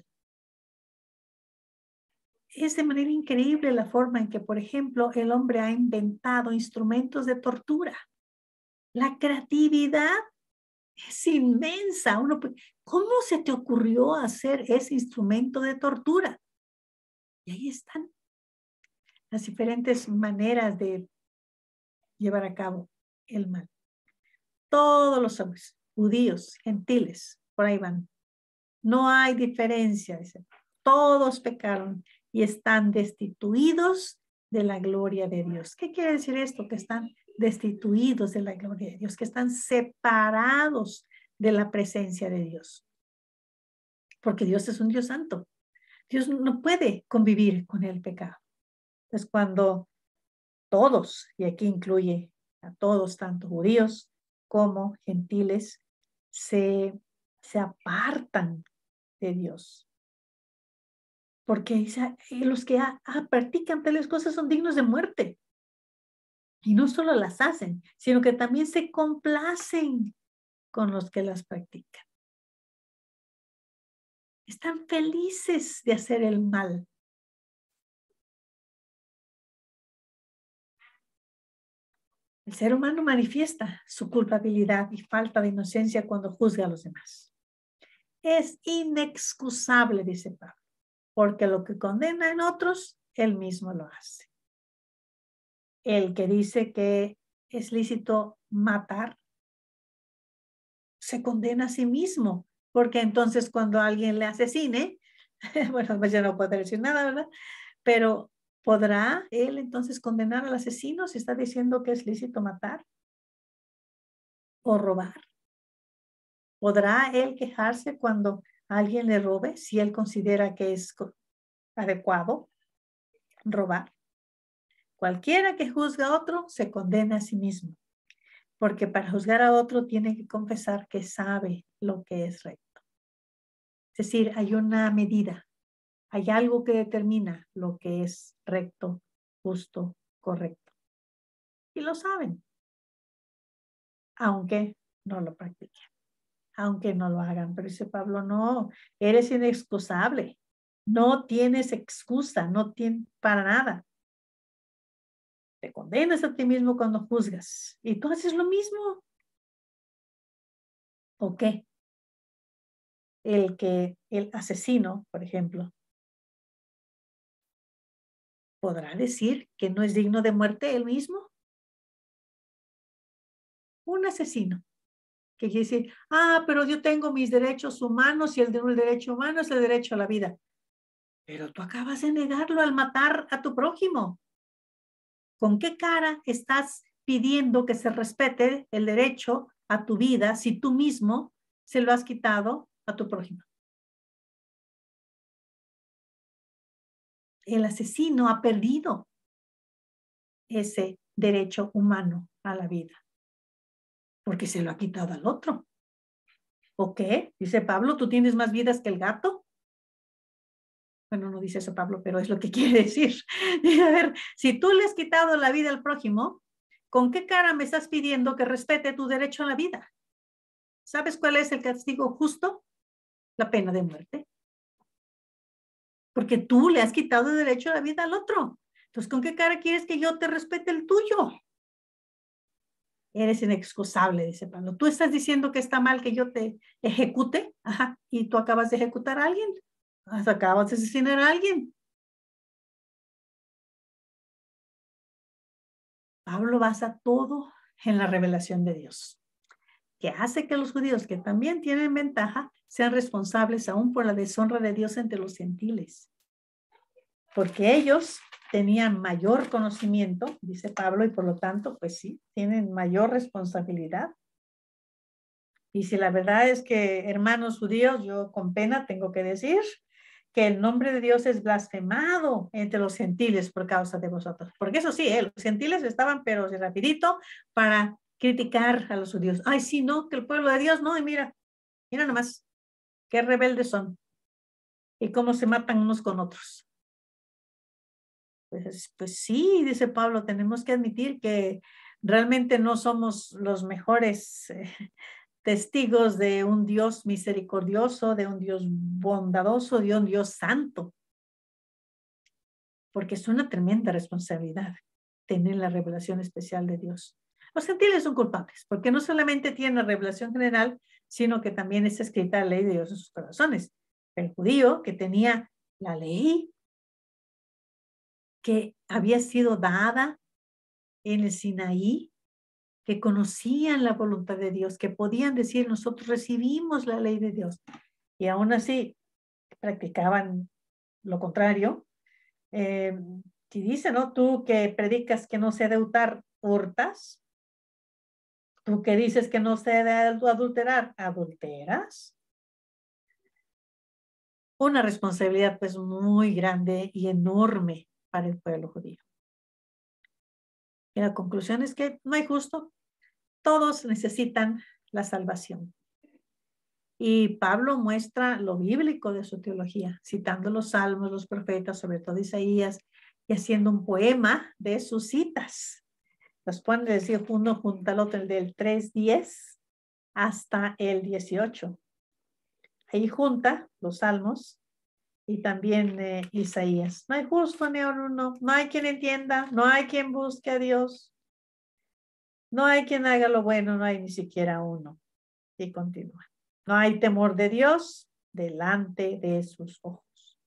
Es de manera increíble la forma en que, por ejemplo, el hombre ha inventado instrumentos de tortura. La creatividad es inmensa. Uno, ¿cómo se te ocurrió hacer ese instrumento de tortura? Y ahí están las diferentes maneras de llevar a cabo el mal. Todos los hombres, judíos, gentiles, por ahí van. No hay diferencia, dice. Todos pecaron y están destituidos de la gloria de Dios. ¿Qué quiere decir esto? Que están destituidos de la gloria de Dios, que están separados de la presencia de Dios. Porque Dios es un Dios santo. Dios no puede convivir con el pecado. Es cuando todos, y aquí incluye a todos, tanto judíos como gentiles, se, se apartan de Dios. Porque los que ah, ah, practican tales cosas son dignos de muerte. Y no solo las hacen, sino que también se complacen con los que las practican. Están felices de hacer el mal. El ser humano manifiesta su culpabilidad y falta de inocencia cuando juzga a los demás. Es inexcusable, dice Pablo, porque lo que condena en otros, él mismo lo hace. El que dice que es lícito matar, se condena a sí mismo, porque entonces cuando alguien le asesine, bueno, pues ya no puede decir nada, ¿verdad? Pero ¿podrá él entonces condenar al asesino si está diciendo que es lícito matar o robar? ¿Podrá él quejarse cuando alguien le robe si él considera que es adecuado robar? Cualquiera que juzga a otro se condena a sí mismo, porque para juzgar a otro tiene que confesar que sabe lo que es recto. Es decir, hay una medida, hay algo que determina lo que es recto, justo, correcto. Y lo saben, aunque no lo practiquen, aunque no lo hagan. Pero dice Pablo, no, eres inexcusable, no tienes excusa, no tienes para nada. Te condenas a ti mismo cuando juzgas y tú haces lo mismo. ¿O qué? El que el asesino, por ejemplo, ¿podrá decir que no es digno de muerte él mismo? Un asesino que quiere decir, ah, pero yo tengo mis derechos humanos y el, de, el derecho humano es el derecho a la vida. Pero tú acabas de negarlo al matar a tu prójimo. ¿Con qué cara estás pidiendo que se respete el derecho a tu vida si tú mismo se lo has quitado a tu prójimo? El asesino ha perdido ese derecho humano a la vida porque se lo ha quitado al otro. ¿O qué? Dice Pablo, ¿tú tienes más vidas que el gato? Bueno, no dice eso Pablo, pero es lo que quiere decir. A ver, si tú le has quitado la vida al prójimo, ¿con qué cara me estás pidiendo que respete tu derecho a la vida? ¿Sabes cuál es el castigo justo? La pena de muerte. Porque tú le has quitado el derecho a la vida al otro. Entonces, ¿con qué cara quieres que yo te respete el tuyo? Eres inexcusable, dice Pablo. Tú estás diciendo que está mal que yo te ejecute, ajá, y tú acabas de ejecutar a alguien, acabas de asesinar a alguien. Pablo basa todo en la revelación de Dios, que hace que los judíos, que también tienen ventaja, sean responsables aún por la deshonra de Dios entre los gentiles. Porque ellos tenían mayor conocimiento, dice Pablo, y por lo tanto, pues sí, tienen mayor responsabilidad. Y si la verdad es que, hermanos judíos, yo con pena tengo que decir que el nombre de Dios es blasfemado entre los gentiles por causa de vosotros. Porque eso sí, ¿eh? Los gentiles estaban, pero de rapidito, para criticar a los judíos. Ay, sí, no, que el pueblo de Dios, no, y mira, mira nomás, qué rebeldes son y cómo se matan unos con otros. Pues, pues sí, dice Pablo, tenemos que admitir que realmente no somos los mejores eh, testigos de un Dios misericordioso, de un Dios bondadoso, de un Dios santo. Porque es una tremenda responsabilidad tener la revelación especial de Dios. Los gentiles son culpables, porque no solamente tienen la revelación general, sino que también está escrita la ley de Dios en sus corazones. El judío que tenía la ley que había sido dada en el Sinaí, que conocían la voluntad de Dios, que podían decir, nosotros recibimos la ley de Dios, y aún así practicaban lo contrario. Eh, si dice, ¿no? Tú que predicas que no se debe hurtar, hurtas. Tú que dices que no se debe adulterar, adulteras. Una responsabilidad pues muy grande y enorme para el pueblo judío. Y la conclusión es que no hay justo. Todos necesitan la salvación. Y Pablo muestra lo bíblico de su teología, citando los salmos, los profetas, sobre todo Isaías, y haciendo un poema de sus citas. Los pueden decir uno junto al otro, el del tres diez hasta el dieciocho. Ahí junta los salmos y también eh, Isaías. No hay justo ni uno, no hay quien entienda, no hay quien busque a Dios, no hay quien haga lo bueno, no hay ni siquiera uno. Y continúa. No hay temor de Dios delante de sus ojos.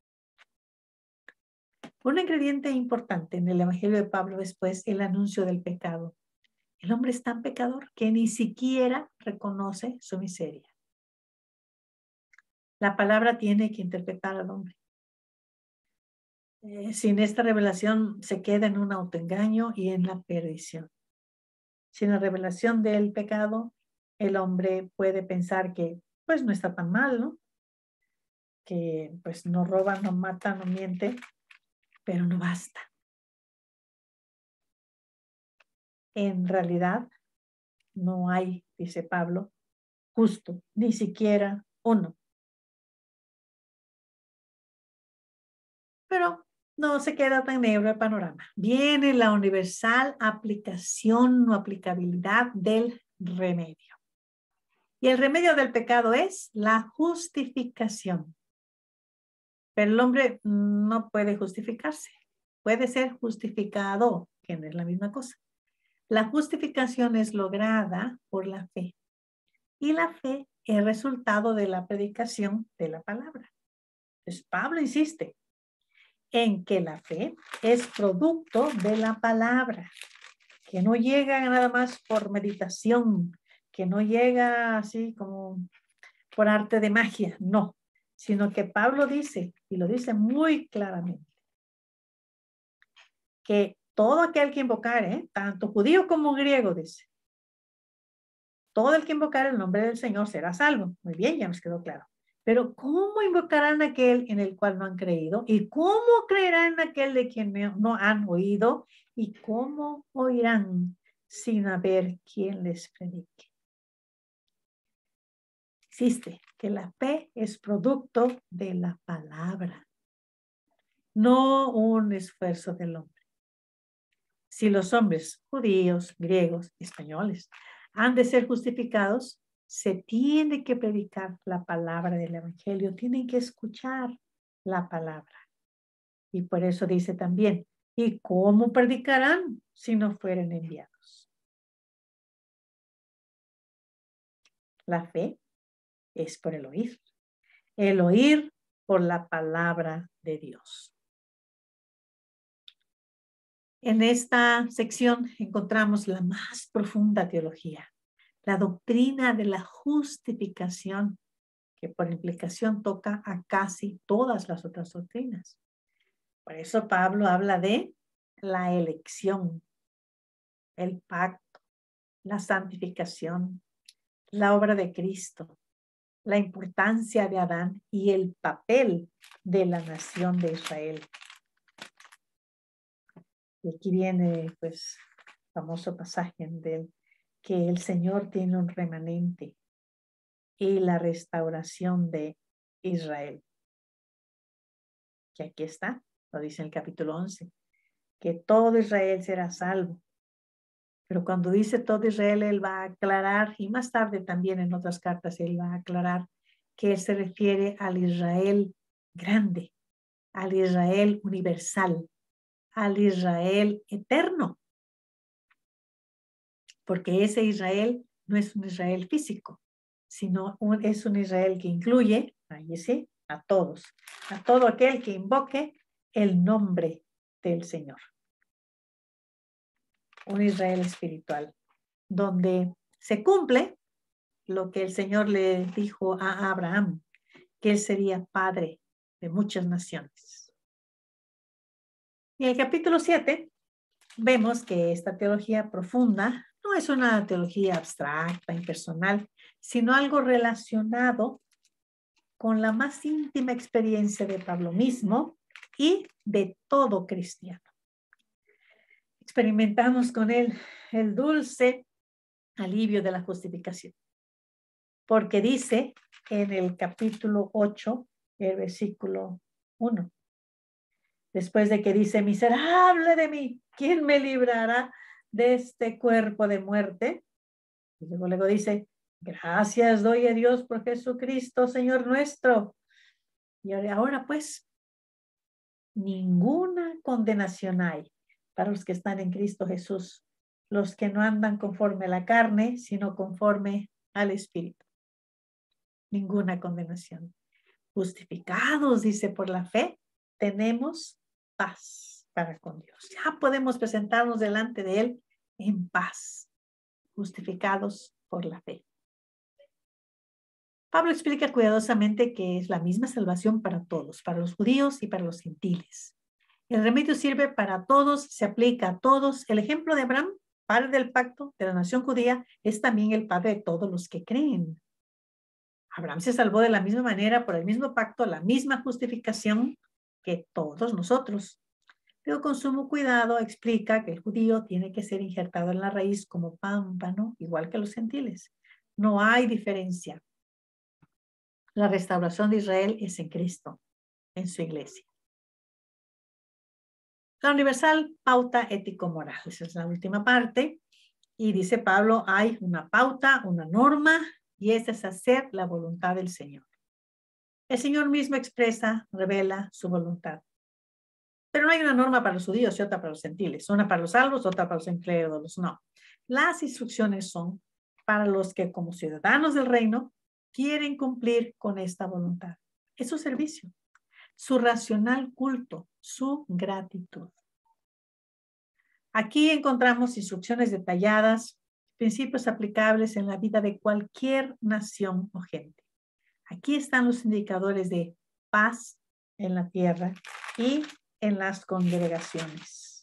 Un ingrediente importante en el Evangelio de Pablo después, el anuncio del pecado. El hombre es tan pecador que ni siquiera reconoce su miseria. La palabra tiene que interpretar al hombre. Eh, sin esta revelación se queda en un autoengaño y en la perdición. Sin la revelación del pecado, el hombre puede pensar que pues no está tan mal, ¿no? Que pues no roba, no mata, no miente, pero no basta. En realidad no hay, dice Pablo, justo, ni siquiera uno. Pero no se queda tan negro el panorama. Viene la universal aplicación o aplicabilidad del remedio. Y el remedio del pecado es la justificación. Pero el hombre no puede justificarse. Puede ser justificado, que no es la misma cosa. La justificación es lograda por la fe. Y la fe es resultado de la predicación de la palabra. Entonces, Pablo insiste en que la fe es producto de la palabra, que no llega nada más por meditación, que no llega así como por arte de magia, no, sino que Pablo dice, y lo dice muy claramente, que todo aquel que invocare, ¿eh? tanto judío como griego, dice, todo el que invocare el nombre del Señor será salvo. Muy bien, ya nos quedó claro. Pero ¿cómo invocarán aquel en el cual no han creído? ¿Y cómo creerán en aquel de quien no han oído? ¿Y cómo oirán sin haber quien les predique? Existe que la fe es producto de la palabra. no un esfuerzo del hombre. Si los hombres judíos, griegos, españoles han de ser justificados, se tiene que predicar la palabra del evangelio, tienen que escuchar la palabra. Y por eso dice también, ¿y cómo predicarán si no fueren enviados? La fe es por el oír. El oír por la palabra de Dios. En esta sección encontramos la más profunda teología, la doctrina de la justificación, que por implicación toca a casi todas las otras doctrinas. Por eso Pablo habla de la elección, el pacto, la santificación, la obra de Cristo, la importancia de Adán y el papel de la nación de Israel. Y aquí viene, pues, el famoso pasaje del que el Señor tiene un remanente y la restauración de Israel. Que aquí está, lo dice en el capítulo once, que todo Israel será salvo. Pero cuando dice todo Israel, él va a aclarar, y más tarde también en otras cartas, él va a aclarar que él se refiere al Israel grande, al Israel universal, al Israel eterno. Porque ese Israel no es un Israel físico, sino un, es un Israel que incluye, ahí sí, a todos, a todo aquel que invoque el nombre del Señor. Un Israel espiritual, donde se cumple lo que el Señor le dijo a Abraham, que él sería padre de muchas naciones. Y en el capítulo siete vemos que esta teología profunda no es una teología abstracta, impersonal, sino algo relacionado con la más íntima experiencia de Pablo mismo y de todo cristiano. Experimentamos con él el dulce alivio de la justificación. Porque dice en el capítulo ocho, el versículo uno, después de que dice, miserable de mí, ¿quién me librará de este cuerpo de muerte? Y luego, luego dice, gracias doy a Dios por Jesucristo, Señor nuestro. Y ahora pues, ninguna condenación hay para los que están en Cristo Jesús, los que no andan conforme a la carne, sino conforme al Espíritu. Ninguna condenación. Justificados, dice, por la fe, tenemos paz para con Dios. Ya podemos presentarnos delante de Él en paz, justificados por la fe. Pablo explica cuidadosamente que es la misma salvación para todos, para los judíos y para los gentiles. El remedio sirve para todos, se aplica a todos. El ejemplo de Abraham, padre del pacto de la nación judía, es también el padre de todos los que creen. Abraham se salvó de la misma manera, por el mismo pacto, la misma justificación que todos nosotros. Pero con sumo cuidado explica que el judío tiene que ser injertado en la raíz como pámpano, igual que los gentiles. No hay diferencia. La restauración de Israel es en Cristo, en su iglesia. La universal pauta ético-moral. Esa es la última parte. Y dice Pablo, hay una pauta, una norma, y esa es hacer la voluntad del Señor. El Señor mismo expresa, revela su voluntad. Pero no hay una norma para los judíos y otra para los gentiles. Una para los salvos, otra para los incrédulos. No. Las instrucciones son para los que como ciudadanos del reino quieren cumplir con esta voluntad. Es su servicio, su racional culto, su gratitud. Aquí encontramos instrucciones detalladas, principios aplicables en la vida de cualquier nación o gente. Aquí están los indicadores de paz en la tierra y en las congregaciones.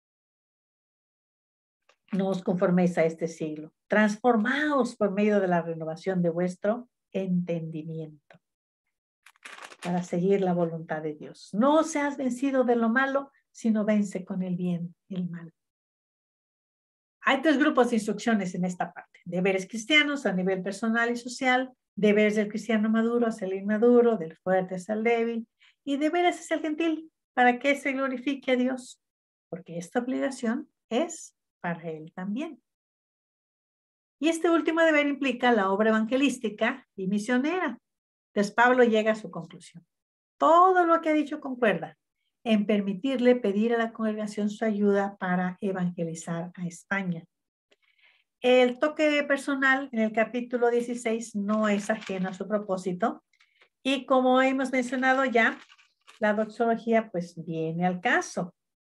No os conforméis a este siglo. Transformaos por medio de la renovación de vuestro entendimiento para seguir la voluntad de Dios. No seas vencido de lo malo, sino vence con el bien el mal. Hay tres grupos de instrucciones en esta parte. Deberes cristianos a nivel personal y social, deberes del cristiano maduro hacia el inmaduro, del fuerte hacia el débil, y deberes hacia el gentil, para que se glorifique a Dios, porque esta obligación es para Él también. Y este último deber implica la obra evangelística y misionera. Entonces Pablo llega a su conclusión. Todo lo que ha dicho concuerda en permitirle pedir a la congregación su ayuda para evangelizar a España. El toque personal en el capítulo dieciséis no es ajeno a su propósito y como hemos mencionado ya, la doxología pues viene al caso.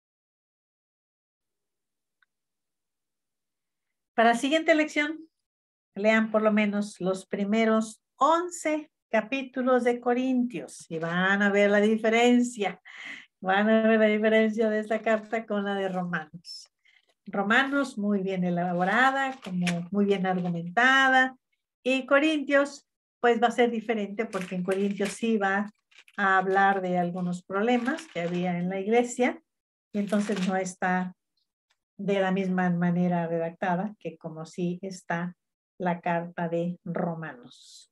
Para la siguiente lección, lean por lo menos los primeros once capítulos de Corintios y van a ver la diferencia. Van a ver la diferencia de esta carta con la de Romanos. Romanos muy bien elaborada, como muy bien argumentada. Y Corintios, pues va a ser diferente porque en Corintios sí va a hablar de algunos problemas que había en la iglesia y entonces no está de la misma manera redactada que como sí está la carta de Romanos.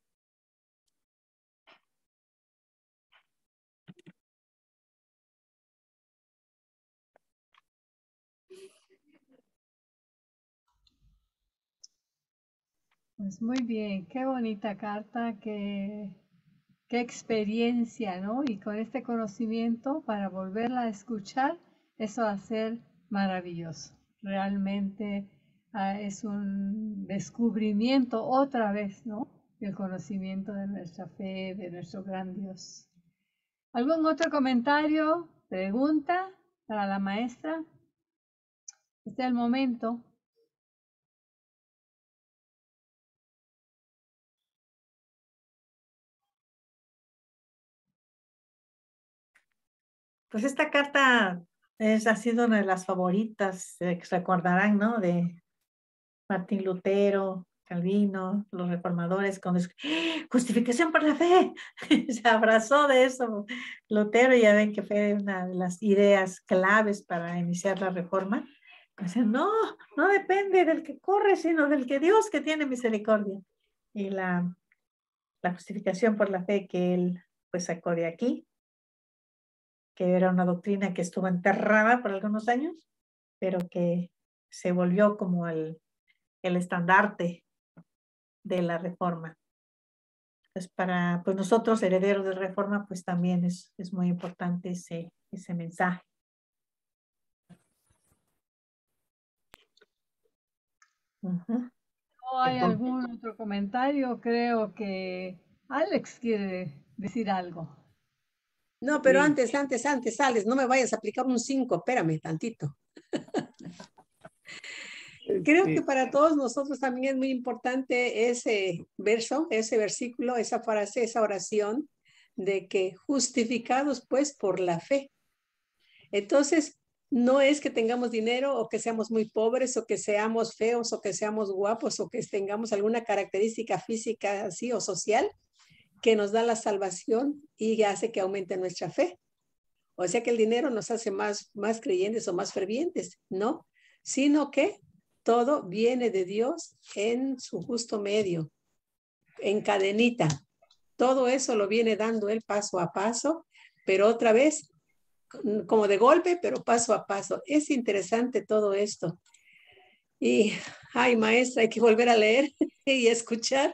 Pues muy bien, qué bonita carta, qué, qué experiencia, ¿no? Y con este conocimiento para volverla a escuchar, eso va a ser maravilloso. Realmente ah, es un descubrimiento otra vez, ¿no? El conocimiento de nuestra fe, de nuestro gran Dios. ¿Algún otro comentario, pregunta para la maestra? Este es el momento. Pues esta carta es, ha sido una de las favoritas, eh, que se recordarán, ¿no? De Martín Lutero, Calvino, los reformadores, con es- ¡Ah! Justificación por la fe. Se abrazó de eso. Lutero, ya ven que fue una de las ideas claves para iniciar la reforma. Dice, no, no depende del que corre, sino del que Dios que tiene misericordia. Y la, la justificación por la fe que él pues sacó de aquí, que era una doctrina que estuvo enterrada por algunos años, pero que se volvió como el, el estandarte de la reforma. Pues para pues nosotros, herederos de reforma, pues también es, es muy importante ese, ese mensaje. Uh-huh. ¿No hay algún otro comentario? Creo que Alex quiere decir algo. No, pero antes, antes, antes, Alex, no me vayas a aplicar un cinco, espérame tantito. Creo que para todos nosotros también es muy importante ese verso, ese versículo, esa frase, esa oración de que justificados pues por la fe. Entonces, no es que tengamos dinero o que seamos muy pobres o que seamos feos o que seamos guapos o que tengamos alguna característica física así o social que nos da la salvación y hace que aumente nuestra fe. O sea que el dinero nos hace más, más creyentes o más fervientes, ¿no? Sino que todo viene de Dios en su justo medio, en cadenita. Todo eso lo viene dando él paso a paso, pero otra vez, como de golpe, pero paso a paso. Es interesante todo esto. Y, ay, maestra, hay que volver a leer y escuchar.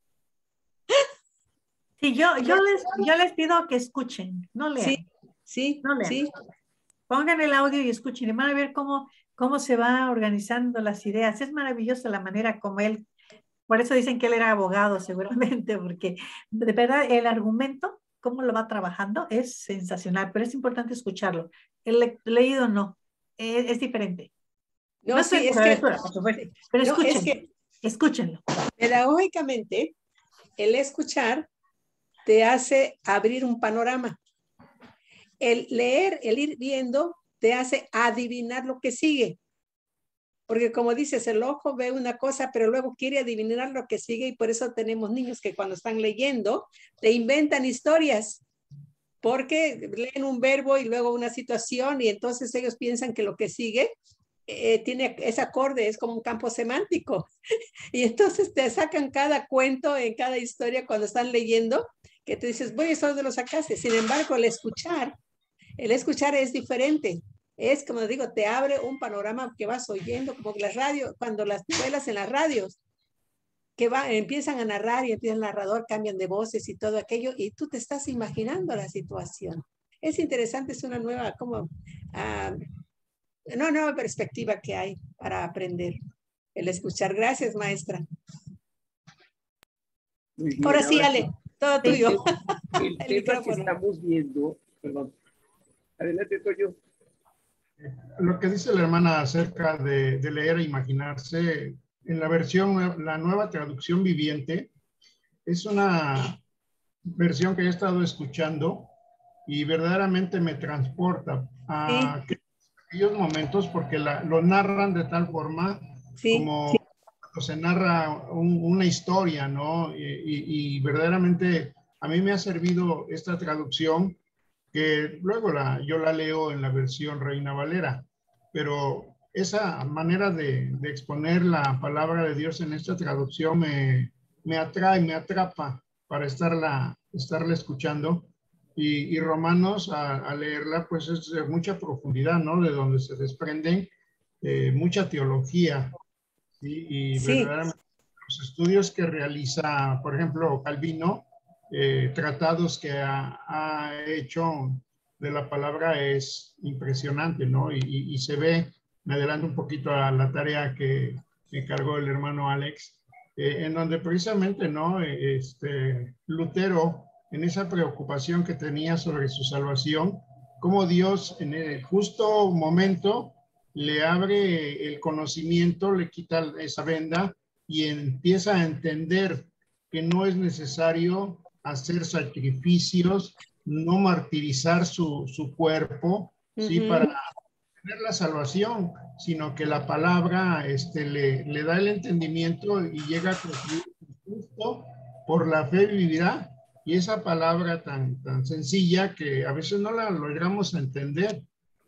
Sí, yo, yo, les, yo les pido que escuchen, no lean. Sí, sí, no lean. sí. Pongan el audio y escuchen y van a ver cómo, cómo se va organizando las ideas. Es maravillosa la manera como él, por eso dicen que él era abogado seguramente, porque de verdad el argumento, cómo lo va trabajando, es sensacional, pero es importante escucharlo. El le leído no, es, es diferente. No, No sí, estoy es por la que, lectura, por supuesto, pero no, es escúchenlo, que escúchenlo. pedagógicamente el escuchar te hace abrir un panorama. El leer, el ir viendo, te hace adivinar lo que sigue. Porque como dices, el ojo ve una cosa, pero luego quiere adivinar lo que sigue y por eso tenemos niños que cuando están leyendo te inventan historias. Porque leen un verbo y luego una situación y entonces ellos piensan que lo que sigue eh, tiene ese acorde, es como un campo semántico. Y entonces te sacan cada cuento en cada historia cuando están leyendo, que te dices, voy, ¿eso dónde lo sacaste? Sin embargo, al escuchar, El escuchar es diferente. Es, como digo, te abre un panorama que vas oyendo, como que las radios, cuando las novelas en las radios, que va, empiezan a narrar y empieza el narrador, cambian de voces y todo aquello, y tú te estás imaginando la situación. Es interesante, es una nueva, como, uh, una nueva perspectiva que hay para aprender el escuchar. Gracias, maestra. Muy bien, ahora sí, Ale, sí. todo tuyo. El, el tema que estamos viendo, perdón, adelante, Toño. Lo que dice la hermana acerca de, de leer e imaginarse, en la versión, la nueva traducción viviente, es una versión que he estado escuchando y verdaderamente me transporta a sí. aquellos momentos porque la, lo narran de tal forma sí. como sí. se narra un, una historia, ¿no? Y, y, y verdaderamente a mí me ha servido esta traducción que luego la, yo la leo en la versión Reina Valera, pero esa manera de, de exponer la palabra de Dios en esta traducción me, me atrae, me atrapa para estarla, estarla escuchando. Y, y Romanos, a, a leerla, pues es de mucha profundidad, ¿no? De donde se desprenden eh, mucha teología, ¿sí? Y sí. verdaderamente los estudios que realiza, por ejemplo, Calvino, eh, tratados que ha, ha hecho de la palabra es impresionante, ¿no? Y, y, y se ve, me adelanto un poquito a la tarea que me encargó el hermano Alex, eh, en donde precisamente, ¿no? Este, Lutero, en esa preocupación que tenía sobre su salvación, cómo Dios en el justo momento le abre el conocimiento, le quita esa venda y empieza a entender que no es necesario hacer sacrificios, no martirizar su, su cuerpo, uh-huh. ¿sí? Para tener la salvación, sino que la palabra este, le, le da el entendimiento y llega a concluir justo por la fe vivirá. Y esa palabra tan, tan sencilla que a veces no la logramos entender,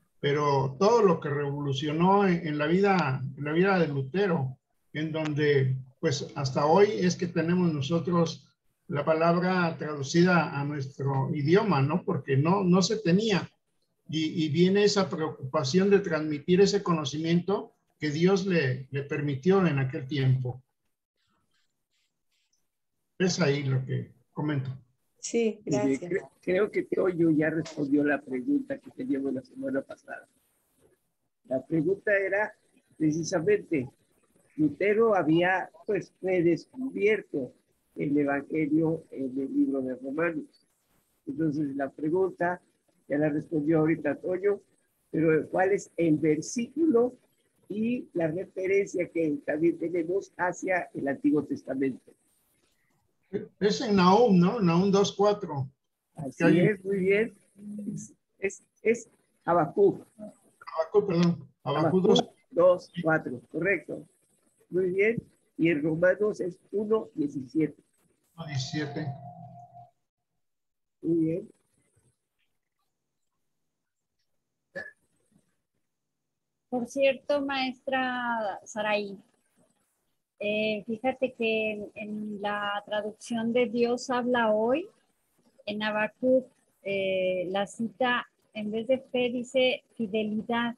pero todo lo que revolucionó en, en, la vida, en la vida de Lutero, en donde pues hasta hoy es que tenemos nosotros la palabra traducida a nuestro idioma, ¿no? Porque no, no se tenía. Y, y viene esa preocupación de transmitir ese conocimiento que Dios le, le permitió en aquel tiempo. Es ahí lo que comento. Sí, gracias. Creo, creo que Toyo ya respondió la pregunta que teníamos la semana pasada. La pregunta era precisamente, Lutero había pues redescubierto el Evangelio en el libro de Romanos. Entonces la pregunta ya la respondió ahorita Toyo, pero ¿cuál es el versículo y la referencia que también tenemos hacia el Antiguo Testamento? Es en Nahum, ¿no? Nahum dos cuatro. Así hay... es, muy bien. Es, es, es Habacuc. Habacuc, perdón. Habacuc dos cuatro, correcto. Muy bien. Y en Romanos es uno diecisiete. uno diecisiete. Muy bien. Por cierto, maestra Saray, eh, fíjate que en, en la traducción de Dios habla hoy, en Habacuc, eh, la cita en vez de fe dice fidelidad.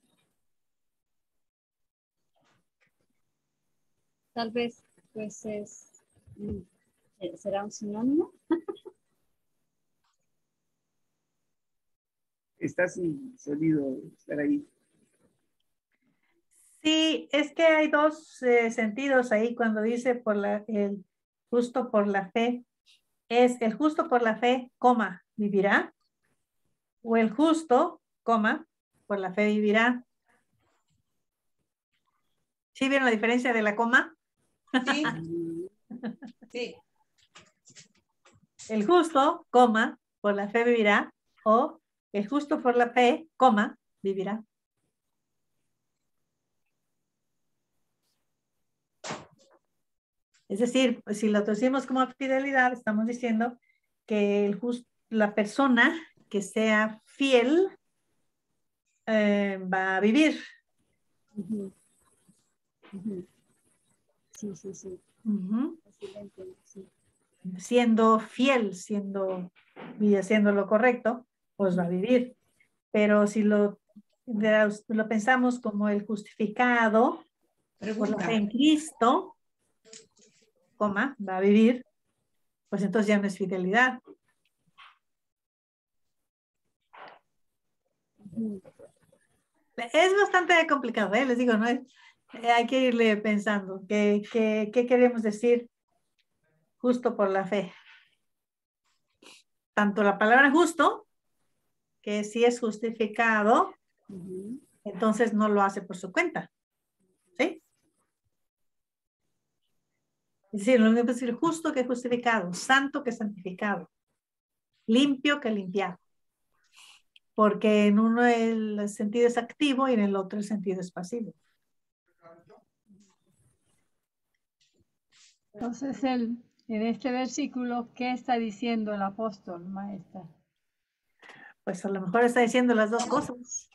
Tal vez, pues, es, ¿será un sinónimo? Está sin sonido, estar ahí. Sí, es que hay dos eh, sentidos ahí cuando dice por la, el justo por la fe. Es el justo por la fe, coma, vivirá. O el justo, coma, por la fe vivirá. ¿Sí vieron la diferencia de la coma? Sí. Sí. El justo, coma, por la fe vivirá. O el justo por la fe, coma, vivirá. Es decir, si lo traducimos como fidelidad, estamos diciendo que el just, la persona que sea fiel eh, va a vivir. Uh-huh. Uh-huh. Sí, sí, sí. Uh-huh. Sí. Siendo fiel, siendo y haciendo lo correcto, pues va a vivir. pero si lo, lo pensamos como el justificado por la fe en Cristo, coma, va a vivir, pues entonces ya no es fidelidad. Es bastante complicado, ¿eh? Les digo, ¿no? Eh, hay que irle pensando qué, qué, qué queremos decir justo por la fe. Tanto la palabra justo, que si es justificado, uh-huh. entonces no lo hace por su cuenta. ¿Sí? Es decir, lo mismo es decir justo que justificado, santo que santificado, limpio que limpiado. Porque en uno el sentido es activo y en el otro el sentido es pasivo. Entonces, el, en este versículo, ¿qué está diciendo el apóstol, maestra? Pues a lo mejor está diciendo las dos cosas.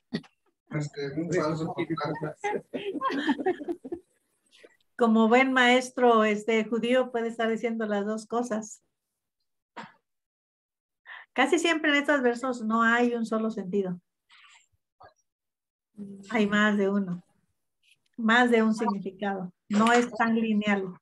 Como buen maestro este, judío puede estar diciendo las dos cosas. Casi siempre en estos versos no hay un solo sentido. Hay más de uno. Más de un significado. No es tan lineal.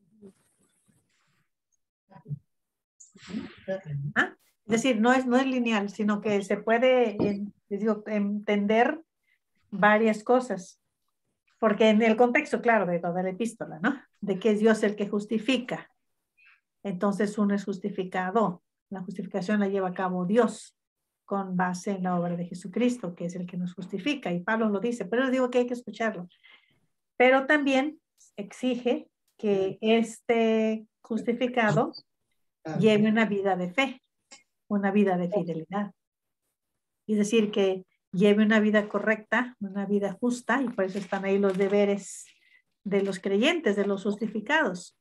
¿Ah? Es decir, no es, no es lineal, sino que se puede en, les digo, entender varias cosas. Porque en el contexto, claro, de toda la epístola, ¿no? De que es Dios el que justifica. Entonces uno es justificado. La justificación la lleva a cabo Dios con base en la obra de Jesucristo, que es el que nos justifica. Y Pablo lo dice, pero les digo que hay que escucharlo. Pero también exige que este justificado lleve una vida de fe, una vida de fidelidad. Es decir, que lleve una vida correcta, una vida justa, y por eso están ahí los deberes de los creyentes, de los justificados.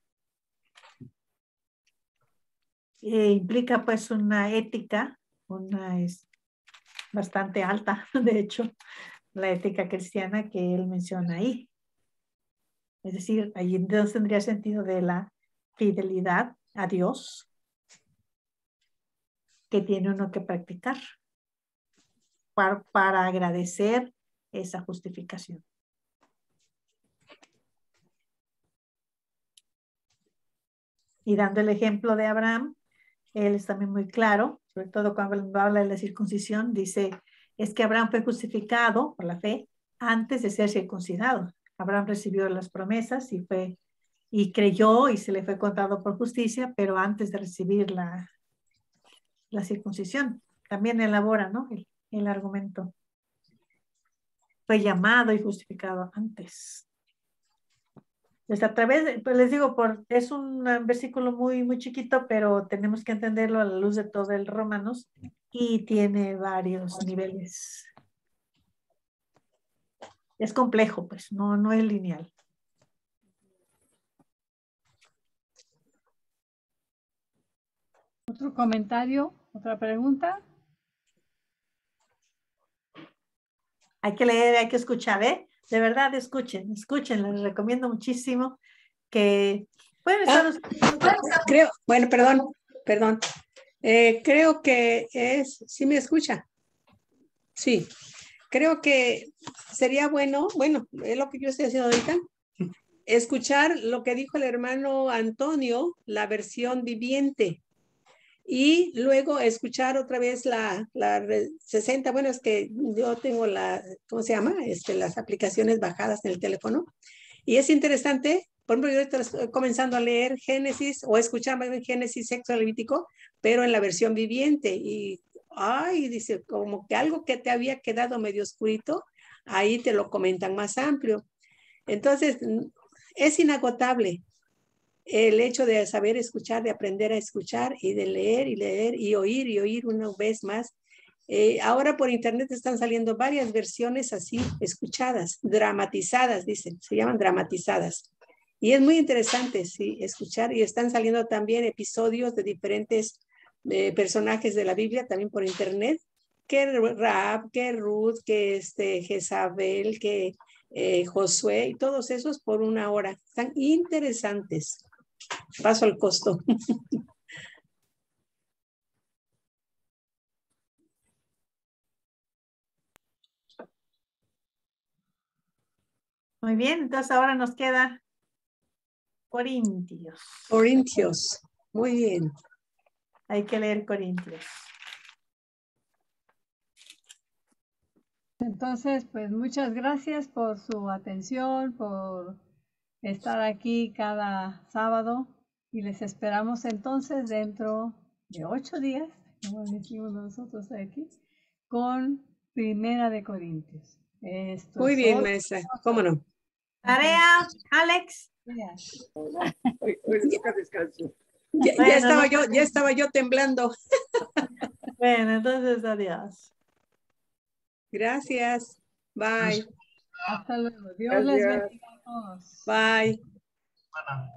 Eh, implica pues una ética, una es bastante alta, de hecho, la ética cristiana que él menciona ahí. Es decir, ahí entonces tendría sentido de la fidelidad a Dios que tiene uno que practicar para, para agradecer esa justificación. Y dando el ejemplo de Abraham, él es también muy claro, sobre todo cuando habla de la circuncisión, dice, es que Abraham fue justificado por la fe antes de ser circuncidado. Abraham recibió las promesas y fue, y creyó y se le fue contado por justicia, pero antes de recibir la, la circuncisión. También elabora, ¿no? El, el argumento. Fue llamado y justificado antes. Pues a través, de, pues les digo, por, es un versículo muy, muy chiquito, pero tenemos que entenderlo a la luz de todo el Romanos y tiene varios niveles. Es complejo, pues, no, no es lineal. ¿Otro comentario? ¿Otra pregunta? Hay que leer, hay que escuchar, ¿eh? De verdad, escuchen, escuchen, les recomiendo muchísimo que pueden estar... Ah, creo, bueno, perdón, perdón. Eh, creo que es, ¿sí me escucha? Sí, creo que sería bueno, bueno, es lo que yo estoy haciendo ahorita, escuchar lo que dijo el hermano Antonio, la versión viviente. Y luego escuchar otra vez la, la sesenta, bueno, es que yo tengo la, ¿cómo se llama? Este, las aplicaciones bajadas en el teléfono. Y es interesante, por ejemplo, yo estoy comenzando a leer Génesis o escuchar más bien Génesis Sexto Levítico, pero en la versión viviente. Y, ay, dice, como que algo que te había quedado medio oscurito, ahí te lo comentan más amplio. Entonces, es inagotable el hecho de saber escuchar, de aprender a escuchar y de leer y leer y oír y oír una vez más. Eh, ahora por internet están saliendo varias versiones así, escuchadas, dramatizadas, dicen, se llaman dramatizadas. Y es muy interesante, sí, escuchar. Y están saliendo también episodios de diferentes eh, personajes de la Biblia, también por internet, que Rahab, que Ruth, que este, Jezabel, que eh, Josué, y todos esos por una hora. Están interesantes. Paso al costo. Muy bien, entonces ahora nos queda Corintios. Corintios. Muy bien. Hay que leer Corintios. Entonces, pues muchas gracias por su atención, por estar aquí cada sábado y les esperamos entonces dentro de ocho días, como decimos nosotros aquí, con Primera de Corintios. Esto Muy es bien, otro- maestra. ¿Cómo no? Tarea, Alex. Hoy, hoy le toca descanso. Ya, ya Bueno, estaba no- yo, ya estaba yo temblando. Bueno, entonces adiós. Gracias. Bye. Hasta luego. Dios les Gracias. bendiga a todos. Bye. Ana.